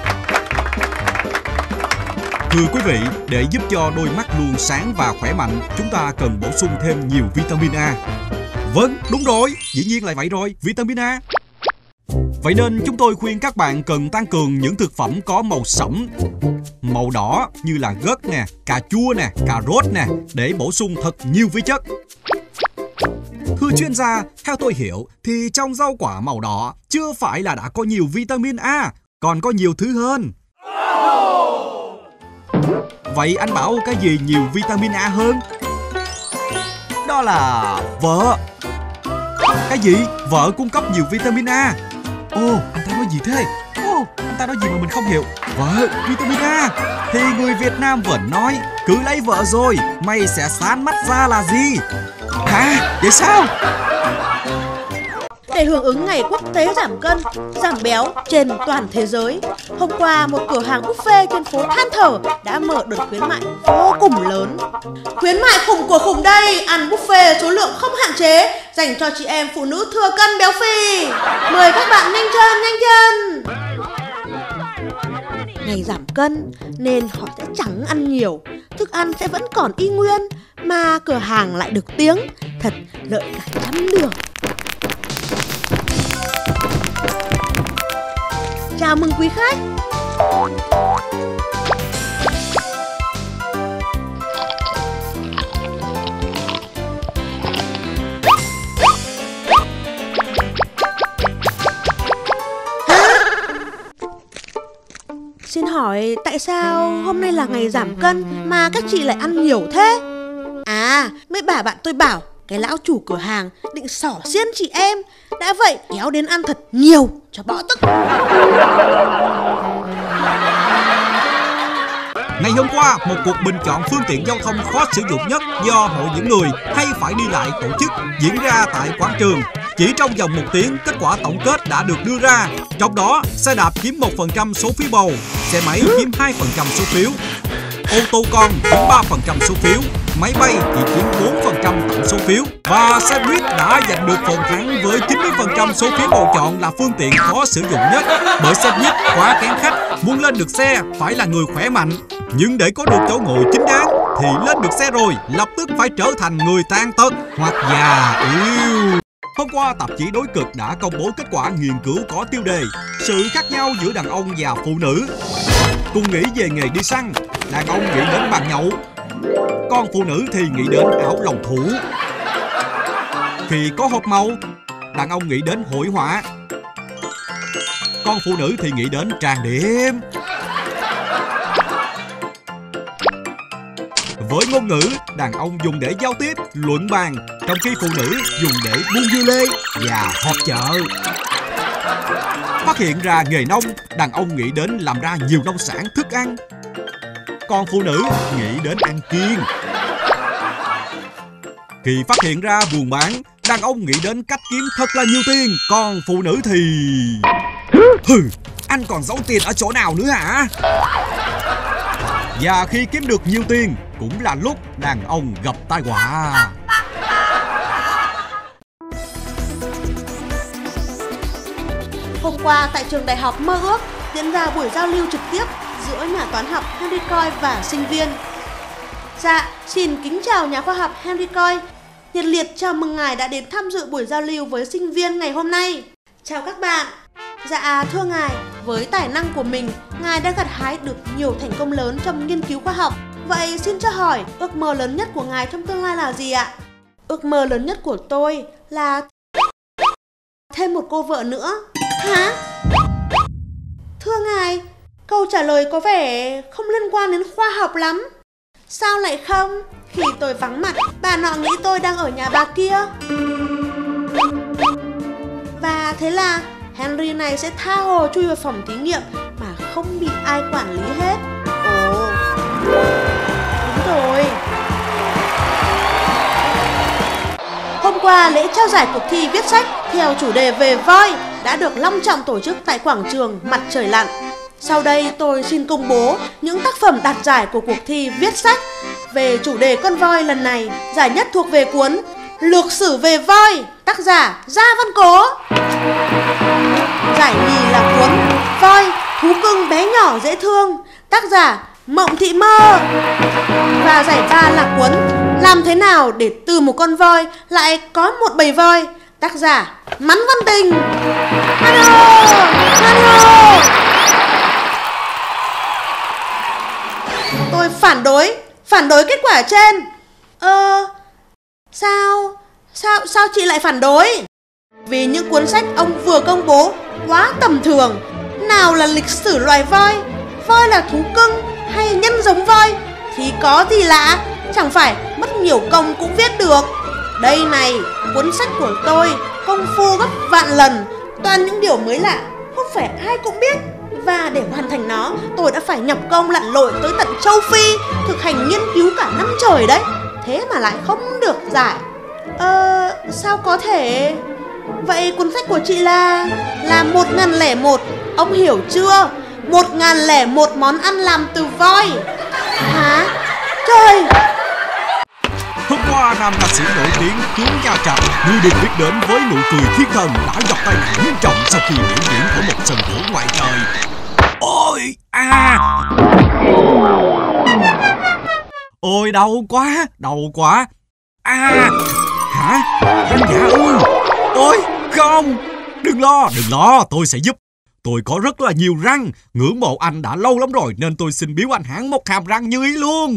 Thưa quý vị, để giúp cho đôi mắt luôn sáng và khỏe mạnh, chúng ta cần bổ sung thêm nhiều vitamin A. Vâng, đúng rồi, dĩ nhiên là vậy rồi, vitamin A. Vậy nên chúng tôi khuyên các bạn cần tăng cường những thực phẩm có màu sẫm, màu đỏ như là gấc nè, cà chua nè, cà rốt nè, để bổ sung thật nhiều vi chất. Thưa chuyên gia, theo tôi hiểu thì trong rau quả màu đỏ chưa phải là đã có nhiều vitamin A, còn có nhiều thứ hơn. Vậy anh bảo cái gì nhiều vitamin A hơn? Đó là vợ. Cái gì? Vợ cung cấp nhiều vitamin A? Ồ, anh ta nói gì thế? Ồ, anh ta nói gì mà mình không hiểu? Vợ, vitamin A. Thì người Việt Nam vẫn nói, cứ lấy vợ rồi, mày sẽ sáng mắt ra là gì? Hả? Vậy sao?
Để hưởng ứng ngày quốc tế giảm cân, giảm béo trên toàn thế giới, hôm qua một cửa hàng buffet trên phố Than Thở đã mở đợt khuyến mại vô cùng lớn. Khuyến mại khủng của khủng đây, ăn buffet số lượng không hạn chế, dành cho chị em phụ nữ thừa cân béo phì. Mời các bạn nhanh chân, nhanh chân. ngày giảm cân nên họ sẽ chẳng ăn nhiều, thức ăn sẽ vẫn còn y nguyên, mà cửa hàng lại được tiếng, thật lợi cả trăm đường. Chào mừng quý khách. Xin hỏi tại sao hôm nay là ngày giảm cân mà các chị lại ăn nhiều thế? À, mấy bà bạn tôi bảo cái lão chủ cửa hàng định xỏ xiên chị em, đã vậy kéo đến ăn thật nhiều cho bỏ tức.
Ngày hôm qua, một cuộc bình chọn phương tiện giao thông khó sử dụng nhất do hội những người hay phải đi lại tổ chức diễn ra tại quảng trường. Chỉ trong vòng một tiếng, kết quả tổng kết đã được đưa ra. Trong đó, xe đạp chiếm một phần trăm số phiếu bầu, xe máy chiếm hai phần trăm số phiếu, ô tô con chiếm ba phần trăm số phiếu, máy bay chỉ chiếm bốn phần trăm tổng số phiếu. Và xe buýt đã giành được phần thắng với chín mươi phần trăm số phiếu bầu chọn là phương tiện khó sử dụng nhất. Bởi xe buýt quá kén khách, muốn lên được xe phải là người khỏe mạnh. Nhưng để có được chỗ ngồi chính đáng thì lên được xe rồi lập tức phải trở thành người tàn tật hoặc già yếu. Hôm qua, tạp chí Đối Cực đã công bố kết quả nghiên cứu có tiêu đề sự khác nhau giữa đàn ông và phụ nữ. Cùng nghĩ về nghề đi săn, đàn ông nghĩ đến bàn nhậu, còn phụ nữ thì nghĩ đến áo lòng thủ. Khi có hộp màu, đàn ông nghĩ đến hội họa, còn phụ nữ thì nghĩ đến trang điểm. Với ngôn ngữ, đàn ông dùng để giao tiếp, luận bàn, trong khi phụ nữ dùng để buôn dưa lê và họp chợ. Phát hiện ra nghề nông, đàn ông nghĩ đến làm ra nhiều nông sản thức ăn, còn phụ nữ nghĩ đến ăn kiêng. Khi phát hiện ra buôn bán, đàn ông nghĩ đến cách kiếm thật là nhiều tiền, còn phụ nữ thì... Hừ, anh còn giấu tiền ở chỗ nào nữa hả? Và khi kiếm được nhiều tiền cũng là lúc đàn ông gặp tai họa.
Hôm qua tại trường đại học Mơ Ước diễn ra buổi giao lưu trực tiếp giữa nhà toán học Henry Coy và sinh viên. Dạ, xin kính chào nhà khoa học Henry Coy. Nhiệt liệt chào mừng ngài đã đến tham dự buổi giao lưu với sinh viên ngày hôm nay. Chào các bạn. Dạ, thưa ngài, với tài năng của mình, ngài đã gặt hái được nhiều thành công lớn trong nghiên cứu khoa học. Vậy xin cho hỏi, ước mơ lớn nhất của ngài trong tương lai là gì ạ? Ước mơ lớn nhất của tôi là thêm một cô vợ nữa. Hả? Thưa ngài, câu trả lời có vẻ không liên quan đến khoa học lắm. Sao lại không? Khi tôi vắng mặt, bà nọ nghĩ tôi đang ở nhà bà kia. Và thế là Henry này sẽ tha hồ chui vào phòng thí nghiệm mà không bị ai quản lý hết. Ồ, đúng rồi. Hôm qua, lễ trao giải cuộc thi viết sách theo chủ đề về voi đã được long trọng tổ chức tại quảng trường Mặt Trời Lặn. Sau đây tôi xin công bố những tác phẩm đạt giải của cuộc thi viết sách về chủ đề con voi lần này. Giải nhất thuộc về cuốn Lược sử về voi, tác giả Gia Văn Cố. Giải nhì là cuốn Voi, thú cưng bé nhỏ dễ thương, tác giả Mộng Thị Mơ. Và giải ba là cuốn Làm thế nào để từ một con voi lại có một bầy voi, tác giả Mắn Văn Tình. Hello, hello. Tôi phản đối, phản đối kết quả trên. Ờ, sao, sao, sao chị lại phản đối? Vì những cuốn sách ông vừa công bố quá tầm thường. Nào là lịch sử loài voi, voi là thú cưng hay nhân giống voi thì có gì lạ, chẳng phải mất nhiều công cũng viết được. Đây này, cuốn sách của tôi công phu gấp vạn lần, toàn những điều mới lạ, không phải ai cũng biết. Và để hoàn thành nó, tôi đã phải nhập công lặn lội tới tận châu Phi, thực hành nghiên cứu cả năm trời đấy. Thế mà lại không được giải. Ờ, sao có thể? Vậy cuốn sách của chị là là một ngàn lẻ một, ông hiểu chưa? Một ngàn lẻ một món ăn làm từ voi. Hả? Trời!
Hôm qua, nam ca sĩ nổi tiếng Tuấn Gia Trạch, người được biết đến với nụ cười thiên thần, đã gặp tai nạn nghiêm trọng sau khi biểu diễn ở một sân khấu ngoài trời.
Ôi, à. Ôi, đau quá, đau quá. À, hả? Răng giả ư? Ôi, không. Đừng lo, đừng lo, tôi sẽ giúp. Tôi có rất là nhiều răng. Ngưỡng mộ anh đã lâu lắm rồi, nên tôi xin biếu anh hẳn một hàm răng như ý luôn.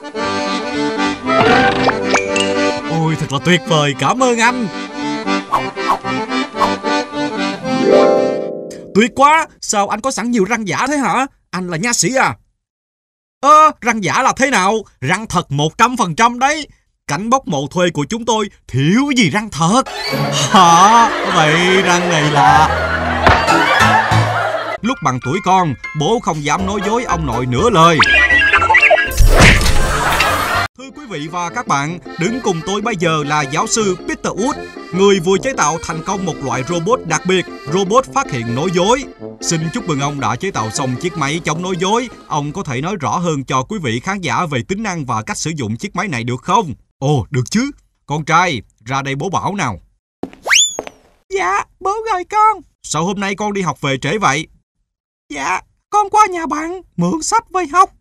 Ôi, thật là tuyệt vời, cảm ơn anh. Tuyệt quá, sao anh có sẵn nhiều răng giả thế hả? Anh là nha sĩ à? Ơ, à, răng giả là thế nào? Răng thật một trăm phần trăm đấy. Cảnh bốc mộ thuê của chúng tôi thiếu gì răng thật. Hả? Vậy răng này là... Lúc bằng tuổi con, bố không dám nói dối ông nội nửa lời. Thưa quý vị và các bạn, đứng cùng tôi bây giờ là giáo sư Peter Wood, người vừa chế tạo thành công một loại robot đặc biệt, robot phát hiện nói dối. Xin chúc mừng ông đã chế tạo xong chiếc máy chống nói dối. Ông có thể nói rõ hơn cho quý vị khán giả về tính năng và cách sử dụng chiếc máy này được không? Ồ, được chứ. Con trai, ra đây bố bảo nào.
Dạ, bố gọi con.
Sao hôm nay con đi học về trễ vậy?
Dạ, con qua nhà bạn mượn sách về học.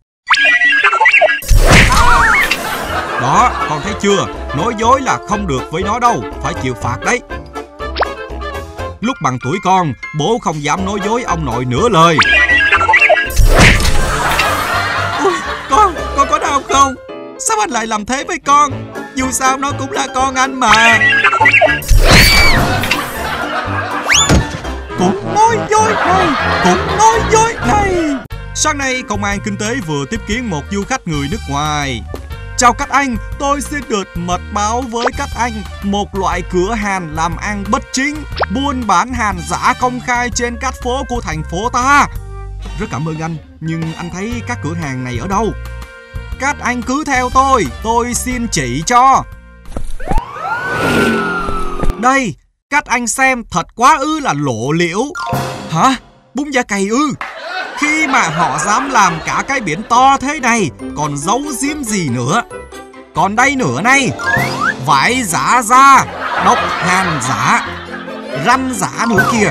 Đó, con thấy chưa? Nói dối là không được với nó đâu, phải chịu phạt đấy. Lúc bằng tuổi con, bố không dám nói dối ông nội nửa lời.
Ui, con, con có đau không? Sao anh lại làm thế với con? Dù sao nó cũng là con anh mà. Cũng nói dối này, cũng nói dối này.
Sáng nay, Công an Kinh tế vừa tiếp kiến một du khách người nước ngoài.
Chào các anh, tôi xin được mật báo với các anh một loại cửa hàng làm ăn bất chính, buôn bán hàng giả công khai trên các phố của thành phố ta.
Rất cảm ơn anh, nhưng anh thấy các cửa hàng này ở đâu?
Các anh cứ theo tôi, tôi xin chỉ cho. Đây, các anh xem, thật quá ư là lộ liễu.
Hả? Bún da cày ư?
Khi mà họ dám làm cả cái biển to thế này, còn giấu giếm gì nữa. Còn đây nữa này, vải giả da, độc hàn giả, răm giả nữa kìa.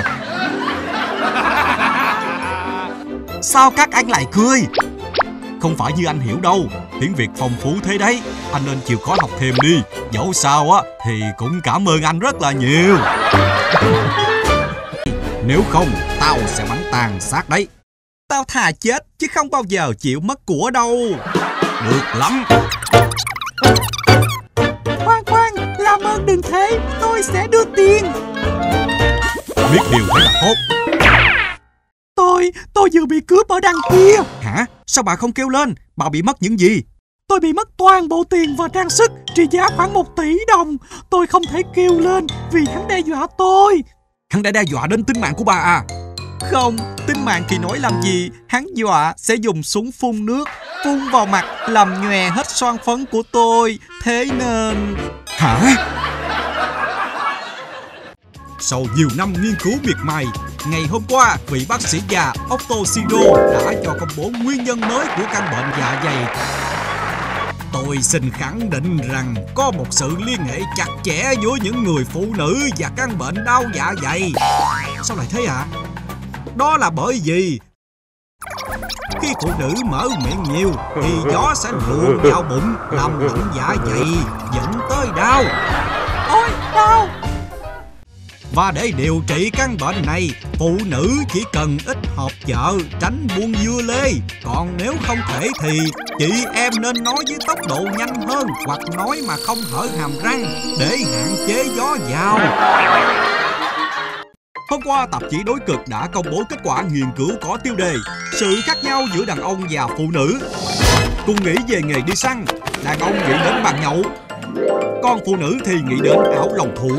Sao các anh lại cười?
Không phải như anh hiểu đâu, tiếng Việt phong phú thế đấy. Anh nên chịu khó học thêm đi. Dẫu sao á thì cũng cảm ơn anh rất là nhiều. Nếu không, tao sẽ bắn tàn xác đấy.
Tao thà chết chứ không bao giờ chịu mất của đâu.
Được lắm.
Khoan khoan, làm ơn đừng thế, tôi sẽ đưa tiền.
Biết điều thế là tốt.
Tôi, tôi vừa bị cướp ở đằng kia.
Hả? Sao bà không kêu lên? Bà bị mất những gì?
Tôi bị mất toàn bộ tiền và trang sức trị giá khoảng một tỷ đồng. Tôi không thể kêu lên vì hắn đe dọa tôi.
Hắn đã đe dọa đến tính mạng của bà à?
Không, tính mạng thì nói làm gì. Hắn dọa sẽ dùng súng phun nước, phun vào mặt làm nhòe hết son phấn của tôi. Thế nên...
Hả? Sau nhiều năm nghiên cứu miệt mài, ngày hôm qua, vị bác sĩ già Otto Sido đã cho công bố nguyên nhân mới của căn bệnh dạ dày. Tôi xin khẳng định rằng có một sự liên hệ chặt chẽ giữa những người phụ nữ và căn bệnh đau dạ dày. Sao lại thế ạ? À? Đó là bởi vì khi phụ nữ mở miệng nhiều thì gió sẽ luồn vào bụng, làm lạnh dạ dày, dẫn tới đau.
Ôi, đau!
Và để điều trị căn bệnh này, phụ nữ chỉ cần ít họp chợ, tránh buôn dưa lê. Còn nếu không thể thì chị em nên nói với tốc độ nhanh hơn, hoặc nói mà không hở hàm răng để hạn chế gió vào. Hôm qua, tạp chí Đối Cực đã công bố kết quả nghiên cứu có tiêu đề sự khác nhau giữa đàn ông và phụ nữ. Cùng nghĩ về nghề đi săn, đàn ông nghĩ đến bàn nhậu, còn phụ nữ thì nghĩ đến áo lòng thủ.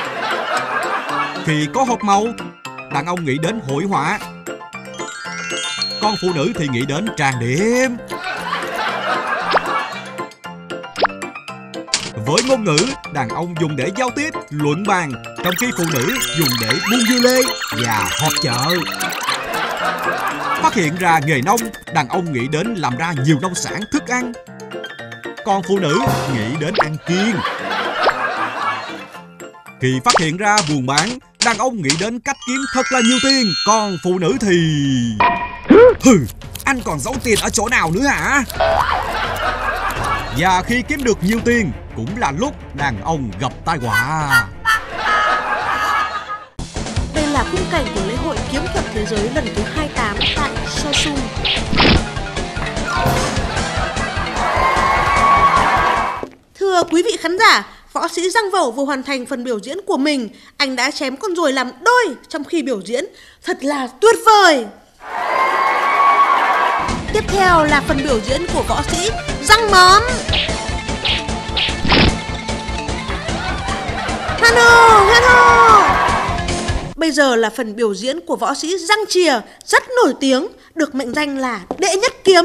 Khi có hộp màu, đàn ông nghĩ đến hội họa, còn phụ nữ thì nghĩ đến trang điểm. Với ngôn ngữ, đàn ông dùng để giao tiếp, luận bàn, trong khi phụ nữ dùng để buôn dưa lê và họp chợ. Phát hiện ra nghề nông, đàn ông nghĩ đến làm ra nhiều nông sản thức ăn, còn phụ nữ nghĩ đến ăn kiêng. Khi phát hiện ra buôn bán, đàn ông nghĩ đến cách kiếm thật là nhiều tiền, còn phụ nữ thì... Hừ, anh còn giấu tiền ở chỗ nào nữa hả? Và khi kiếm được nhiều tiền cũng là lúc đàn ông gặp tai họa.
Đây là khung cảnh của lễ hội kiếm thuật thế giới lần thứ hai mươi tám tại Seoul. Thưa quý vị khán giả, võ sĩ Giang Vẩu vừa hoàn thành phần biểu diễn của mình. Anh đã chém con ruồi làm đôi trong khi biểu diễn. Thật là tuyệt vời! Tiếp theo là phần biểu diễn của võ sĩ Giang Móm. Hano, Hano! Bây giờ là phần biểu diễn của võ sĩ Giang Chìa, rất nổi tiếng, được mệnh danh là đệ nhất kiếm.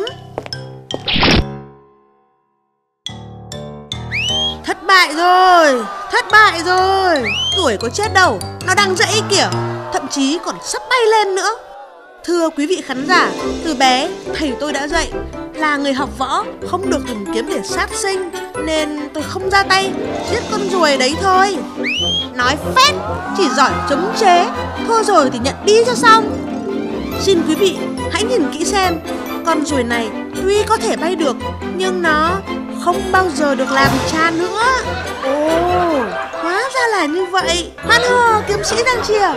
Thất bại rồi, thất bại rồi. Tuổi có chết đâu, nó đang dậy kìa, thậm chí còn sắp bay lên nữa. Thưa quý vị khán giả, từ bé thầy tôi đã dạy là người học võ không được dùng kiếm để sát sinh, nên tôi không ra tay giết con ruồi đấy thôi. Nói phét, chỉ giỏi chống chế, thua rồi thì nhận đi cho xong. Xin quý vị hãy nhìn kỹ xem, con ruồi này tuy có thể bay được nhưng nó không bao giờ được làm cha nữa. Ồ, hóa ra là như vậy. Hoan hô kiếm sĩ Giang Chìa.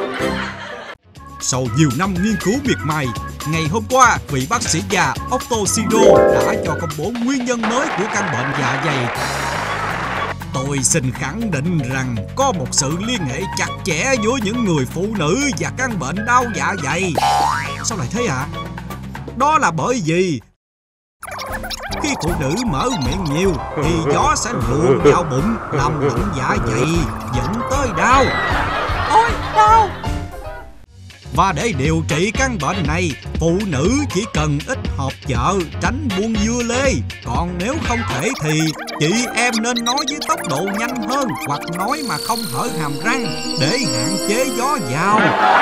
Sau nhiều năm nghiên cứu miệt mài, ngày hôm qua, vị bác sĩ già Otto Siro đã cho công bố nguyên nhân mới của căn bệnh dạ dày. Tôi xin khẳng định rằng có một sự liên hệ chặt chẽ giữa những người phụ nữ và căn bệnh đau dạ dày. Sao lại thế ạ? À? Đó là bởi vì khi phụ nữ mở miệng nhiều thì gió sẽ luồn vào bụng, làm lạnh dạ dày, dẫn tới đau. Ôi, đau! Và để điều trị căn bệnh này, phụ nữ chỉ cần ít họp chợ, tránh buông dưa lê. Còn nếu không thể thì chị em nên nói với tốc độ nhanh hơn, hoặc nói mà không hở hàm răng để hạn chế gió vào.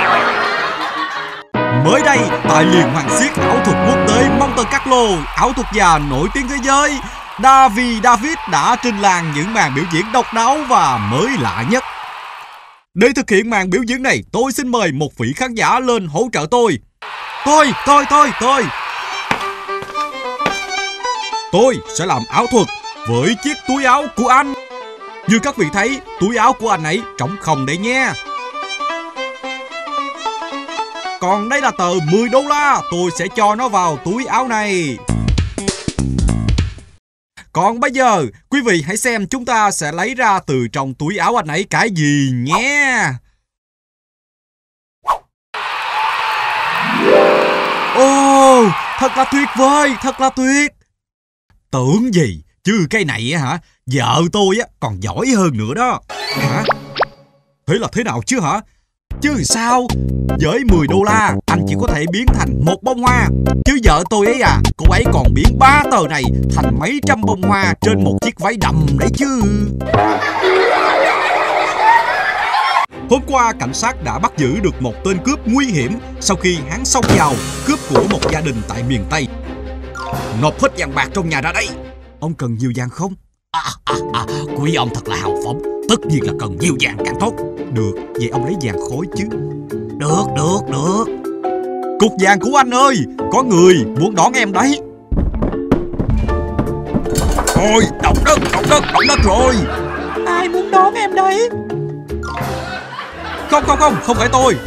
Mới đây, tại Liên hoan xiếc ảo thuật quốc tế Monte Carlo, ảo thuật già nổi tiếng thế giới, David David đã trình làng những màn biểu diễn độc đáo và mới lạ nhất. Để thực hiện màn biểu diễn này, tôi xin mời một vị khán giả lên hỗ trợ tôi. Tôi, tôi, tôi, tôi. Tôi sẽ làm ảo thuật với chiếc túi áo của anh. Như các vị thấy, túi áo của anh ấy trống không đấy nha. Còn đây là tờ mười đô la, tôi sẽ cho nó vào túi áo này. Còn bây giờ, quý vị hãy xem chúng ta sẽ lấy ra từ trong túi áo anh ấy cái gì nhé. Ồ, oh, thật là tuyệt vời, thật là tuyệt. Tưởng gì, chứ cái này á hả, vợ tôi á còn giỏi hơn nữa đó. Hả? Thế là thế nào chứ hả? Chứ sao? Với mười đô la, anh chỉ có thể biến thành một bông hoa. Chứ vợ tôi ấy à, cô ấy còn biến ba tờ này thành mấy trăm bông hoa trên một chiếc váy đầm đấy chứ. Hôm qua, cảnh sát đã bắt giữ được một tên cướp nguy hiểm sau khi hắn xông vào cướp của một gia đình tại miền Tây. Nộp hết vàng bạc trong nhà ra đây. Ông cần nhiều vàng không? À, à, à, quý ông thật là hào phóng. Tất nhiên là cần nhiều vàng càng tốt. Được, vậy ông lấy vàng khối chứ. Được, được, được. Cục vàng của anh ơi, có người muốn đón em đấy. Ôi, động đất, động đất, động đất rồi. Ai muốn đón em đấy? Không, không, không, không phải tôi.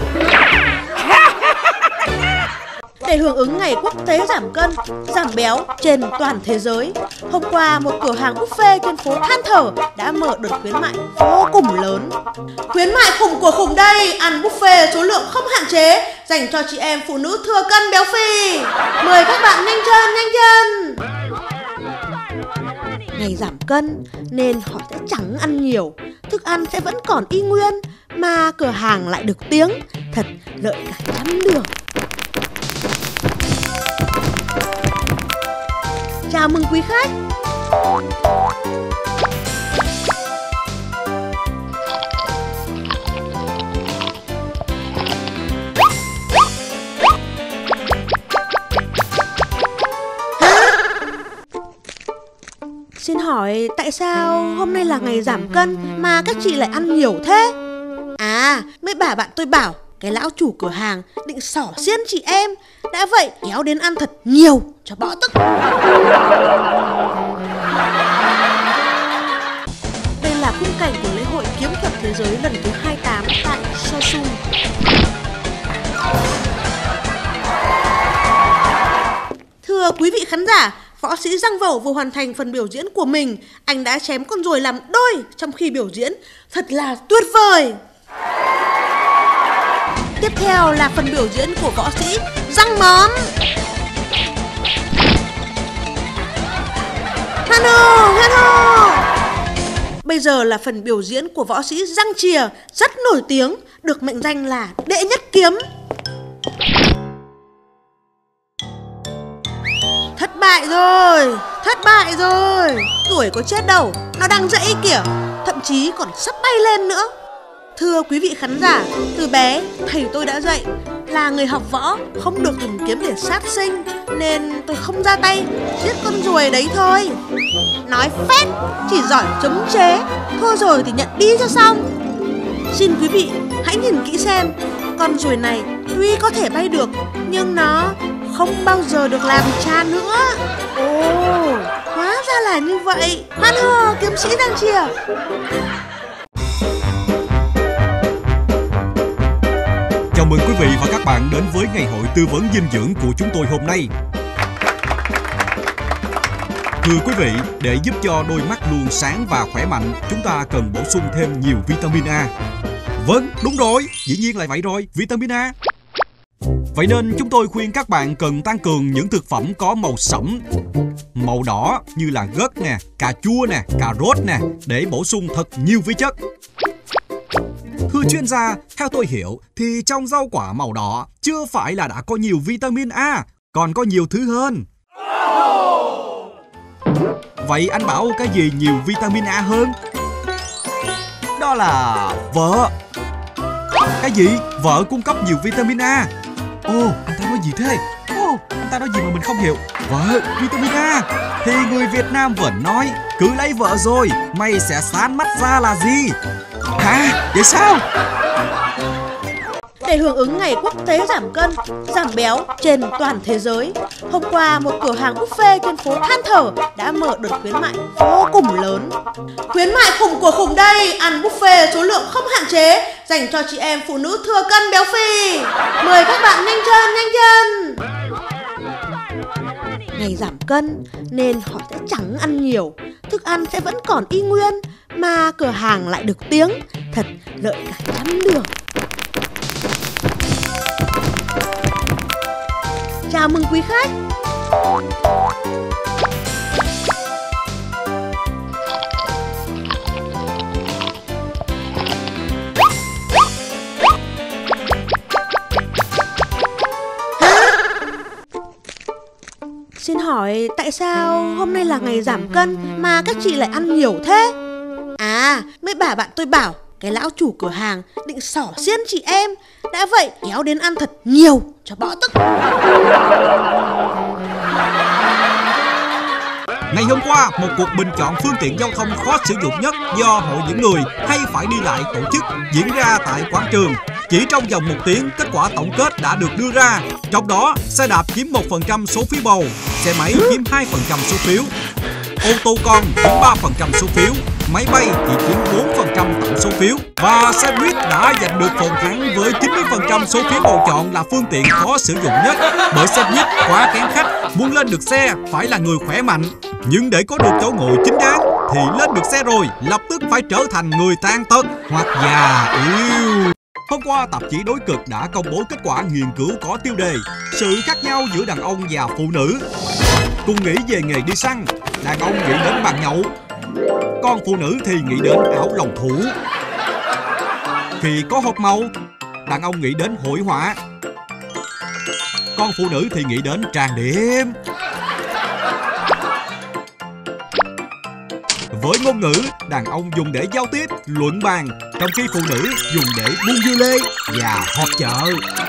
Để hưởng ứng ngày quốc tế giảm cân, giảm béo trên toàn thế giới, hôm qua một cửa hàng buffet trên phố Than Thở đã mở đợt khuyến mại vô cùng lớn. Khuyến mại khủng của khủng đây, ăn buffet số lượng không hạn chế, dành cho chị em phụ nữ thừa cân béo phì. Mời các bạn nhanh chân, nhanh chân. Ngày giảm cân nên họ sẽ chẳng ăn nhiều, thức ăn sẽ vẫn còn y nguyên, mà cửa hàng lại được tiếng, thật lợi cả trăm đường. Chào mừng quý khách. Xin hỏi tại sao hôm nay là ngày giảm cân mà các chị lại ăn nhiều thế? À, mấy bà bạn tôi bảo cái lão chủ cửa hàng định xỏ xiên chị em, đã vậy kéo đến ăn thật nhiều cho bỏ tức. Đây là khung cảnh của lễ hội kiếm thuật thế giới lần thứ hai mươi tám tại Seoul. Thưa quý vị khán giả, võ sĩ Giang Vẩu vừa hoàn thành phần biểu diễn của mình. Anh đã chém con ruồi làm đôi trong khi biểu diễn, thật là tuyệt vời. Tiếp theo là phần biểu diễn của võ sĩ Giang Móm. Hello, hello. Bây giờ là phần biểu diễn của võ sĩ Giang Chìa, rất nổi tiếng, được mệnh danh là đệ nhất kiếm. Thất bại rồi, thất bại rồi. Tuổi có chết đâu, nó đang dậy kìa, thậm chí còn sắp bay lên nữa. Thưa quý vị khán giả, từ bé thầy tôi đã dạy là người học võ không được dùng kiếm để sát sinh, nên tôi không ra tay giết con ruồi đấy thôi. Nói phét, chỉ giỏi chống chế, thua rồi thì nhận đi cho xong. Xin quý vị hãy nhìn kỹ xem, con ruồi này tuy có thể bay được nhưng nó không bao giờ được làm cha nữa. Ồ, hóa ra là như vậy. Hoan hô kiếm sĩ Giang Chìa.
Chào mừng quý vị và các bạn đến với ngày hội tư vấn dinh dưỡng của chúng tôi hôm nay. Thưa quý vị, để giúp cho đôi mắt luôn sáng và khỏe mạnh, chúng ta cần bổ sung thêm nhiều vitamin A. Vâng, đúng rồi, dĩ nhiên là vậy rồi, vitamin A. Vậy nên chúng tôi khuyên các bạn cần tăng cường những thực phẩm có màu sẫm, màu đỏ như là gấc nè, cà chua nè, cà rốt nè, để bổ sung thật nhiều vi chất. Thưa chuyên gia, theo tôi hiểu thì trong rau quả màu đỏ chưa phải là đã có nhiều vitamin A, còn có nhiều thứ hơn. Vậy anh bảo cái gì nhiều vitamin A hơn?
Đó là vợ.
Cái gì? Vợ cung cấp nhiều vitamin A?
Ồ, anh ta nói gì thế? Ồ, anh ta nói gì mà mình không hiểu?
Vợ, vitamin A.
Thì người Việt Nam vẫn nói, cứ lấy vợ rồi mày sẽ sáng mắt ra là gì?
Hả? Vậy sao?
Để hưởng ứng ngày quốc tế giảm cân, giảm béo trên toàn thế giới, hôm qua một cửa hàng buffet trên phố Than Thở đã mở đợt khuyến mại vô cùng lớn. Khuyến mại khủng của khủng đây, ăn buffet số lượng không hạn chế, dành cho chị em phụ nữ thừa cân béo phì. Mời các bạn nhanh chân, nhanh chân. Ngày giảm cân nên họ sẽ chẳng ăn nhiều, thức ăn sẽ vẫn còn y nguyên, mà cửa hàng lại được tiếng, thật lợi cả trăm đường. Chào mừng quý khách. Xin hỏi tại sao hôm nay là ngày giảm cân mà các chị lại ăn nhiều thế? À, mấy bà bạn tôi bảo cái lão chủ cửa hàng định xỏ xiên chị em, đã vậy kéo đến ăn thật nhiều cho bỏ tức.
Ngày hôm qua, một cuộc bình chọn phương tiện giao thông khó sử dụng nhất do hội những người hay phải đi lại tổ chức diễn ra tại quảng trường. Chỉ trong vòng một tiếng, kết quả tổng kết đã được đưa ra. Trong đó, xe đạp chiếm một phần trăm số phiếu bầu, xe máy chiếm hai phần trăm số phiếu, ô tô con chiếm ba phần trăm số phiếu, máy bay chỉ chiếm bốn phần trăm tổng số phiếu, và xe buýt đã giành được phần thắng với chín mươi phần trăm số phiếu bầu chọn là phương tiện khó sử dụng nhất. Bởi xe buýt quá kén khách, muốn lên được xe phải là người khỏe mạnh. Nhưng để có được chỗ ngồi chính đáng thì lên được xe rồi lập tức phải trở thành người tàn tật hoặc già yếu. Hôm qua, tạp chí Đối Cực đã công bố kết quả nghiên cứu có tiêu đề Sự khác nhau giữa đàn ông và phụ nữ. Cùng nghĩ về nghề đi săn, đàn ông nghĩ đến bàn nhậu, còn phụ nữ thì nghĩ đến áo lòng thủ. Khi có hộp màu, đàn ông nghĩ đến hội họa, còn phụ nữ thì nghĩ đến trang điểm. Với ngôn ngữ, đàn ông dùng để giao tiếp, luận bàn, trong khi phụ nữ dùng để buôn dưa lê và họp chợ.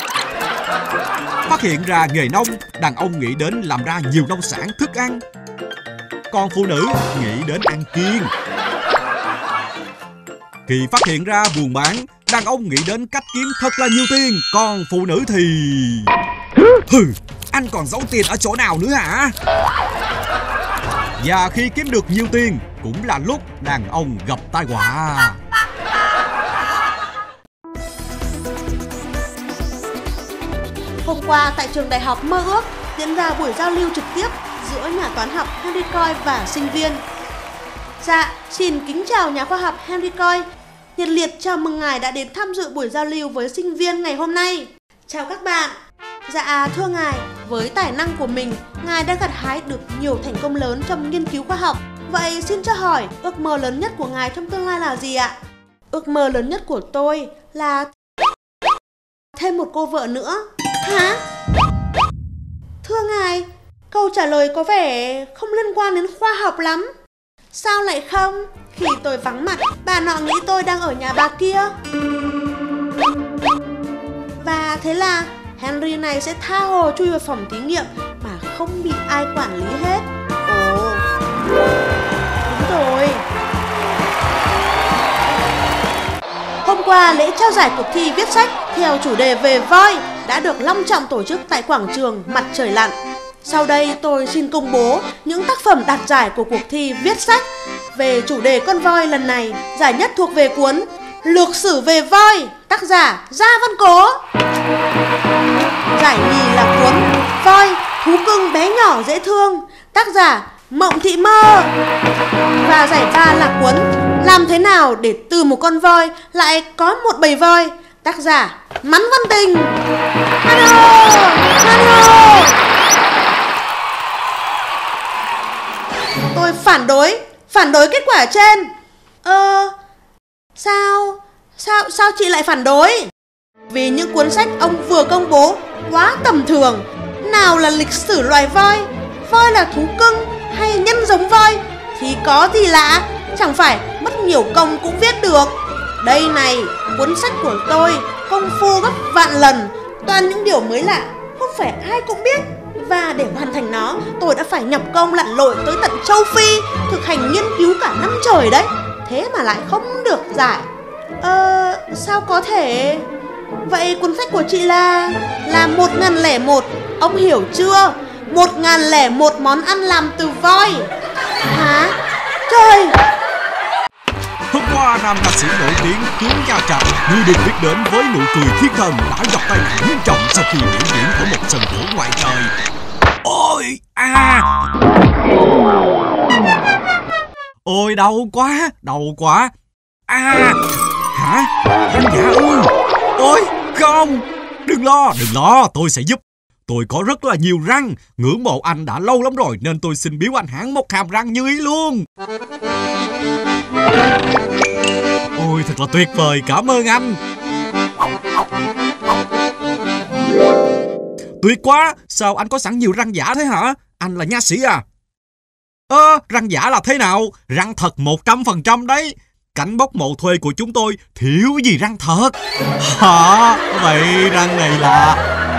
Phát hiện ra nghề nông, đàn ông nghĩ đến làm ra nhiều nông sản thức ăn, còn phụ nữ nghĩ đến ăn kiêng. Khi phát hiện ra buôn bán, đàn ông nghĩ đến cách kiếm thật là nhiều tiền, còn phụ nữ thì... Hừ, anh còn giấu tiền ở chỗ nào nữa hả? Và khi kiếm được nhiều tiền cũng là lúc đàn ông gặp tai họa.
Hôm qua tại trường đại học Mơ Ước diễn ra buổi giao lưu trực tiếp giữa nhà toán học Henry Coy và sinh viên. Dạ, xin kính chào nhà khoa học Henry Coy. Nhiệt liệt chào mừng ngài đã đến tham dự buổi giao lưu với sinh viên ngày hôm nay. Chào các bạn. Dạ, thưa ngài, với tài năng của mình, ngài đã gặt hái được nhiều thành công lớn trong nghiên cứu khoa học. Vậy xin cho hỏi, ước mơ lớn nhất của ngài trong tương lai là gì ạ? Ước mơ lớn nhất của tôi là thêm một cô vợ nữa. Hả? Thưa ngài, câu trả lời có vẻ không liên quan đến khoa học lắm. Sao lại không? Khi tôi vắng mặt, bà nọ nghĩ tôi đang ở nhà bà kia. Và thế là Henry này sẽ tha hồ chui vào phòng thí nghiệm mà không bị ai quản lý hết. Ồ, đúng rồi. Hôm qua, lễ trao giải cuộc thi viết sách theo chủ đề về voi đã được long trọng tổ chức tại quảng trường Mặt Trời Lặn. Sau đây tôi xin công bố những tác phẩm đạt giải của cuộc thi viết sách về chủ đề con voi lần này. Giải nhất thuộc về cuốn Lược sử về voi, tác giả Gia Văn Cố. Giải nhì là cuốn Voi, thú cưng bé nhỏ dễ thương, tác giả Mộng Thị Mơ. Và giải ba là cuốn Làm thế nào để từ một con voi lại có một bầy voi, tác giả Mắn Văn Tình. Hello, hello. Tôi phản đối, phản đối kết quả trên. Ờ, sao, sao, sao chị lại phản đối? Vì những cuốn sách ông vừa công bố quá tầm thường. Nào là lịch sử loài voi, voi là thú cưng hay nhân giống voi thì có gì lạ, chẳng phải mất nhiều công cũng viết được. Đây này, cuốn sách của tôi công phu gấp vạn lần, toàn những điều mới lạ, không phải ai cũng biết. Và để hoàn thành nó, tôi đã phải nhập công lặn lội tới tận châu Phi, thực hành nghiên cứu cả năm trời đấy. Thế mà lại không được giải. Ờ, sao có thể? Vậy cuốn sách của chị là... là một nghìn lẻ một, ông hiểu chưa? một nghìn lẻ một món ăn làm từ voi. Hả? Trời!
Hôm qua, nam ca sĩ nổi tiếng Tuấn Gia Trạch, người được biết đến với nụ cười thiên thần, đã gặp tai nạn nghiêm trọng sau khi biểu diễn ở một sân khấu ngoài trời. Ôi, à! Ôi, đau quá, đau quá. À! Hả? Răng giả ư? Ôi, không! Đừng lo, đừng lo, tôi sẽ giúp. Tôi có rất là nhiều răng, ngưỡng mộ anh đã lâu lắm rồi nên tôi xin biếu anh hẳn một hàm răng như ý luôn. Ôi, thật là tuyệt vời, cảm ơn anh. Tuyệt quá, sao anh có sẵn nhiều răng giả thế hả? Anh là nha sĩ à? Ơ, à, răng giả là thế nào? Răng thật một trăm phần trăm đấy. Cảnh bốc mộ thuê của chúng tôi thiếu gì răng thật. Hả? Vậy răng này là...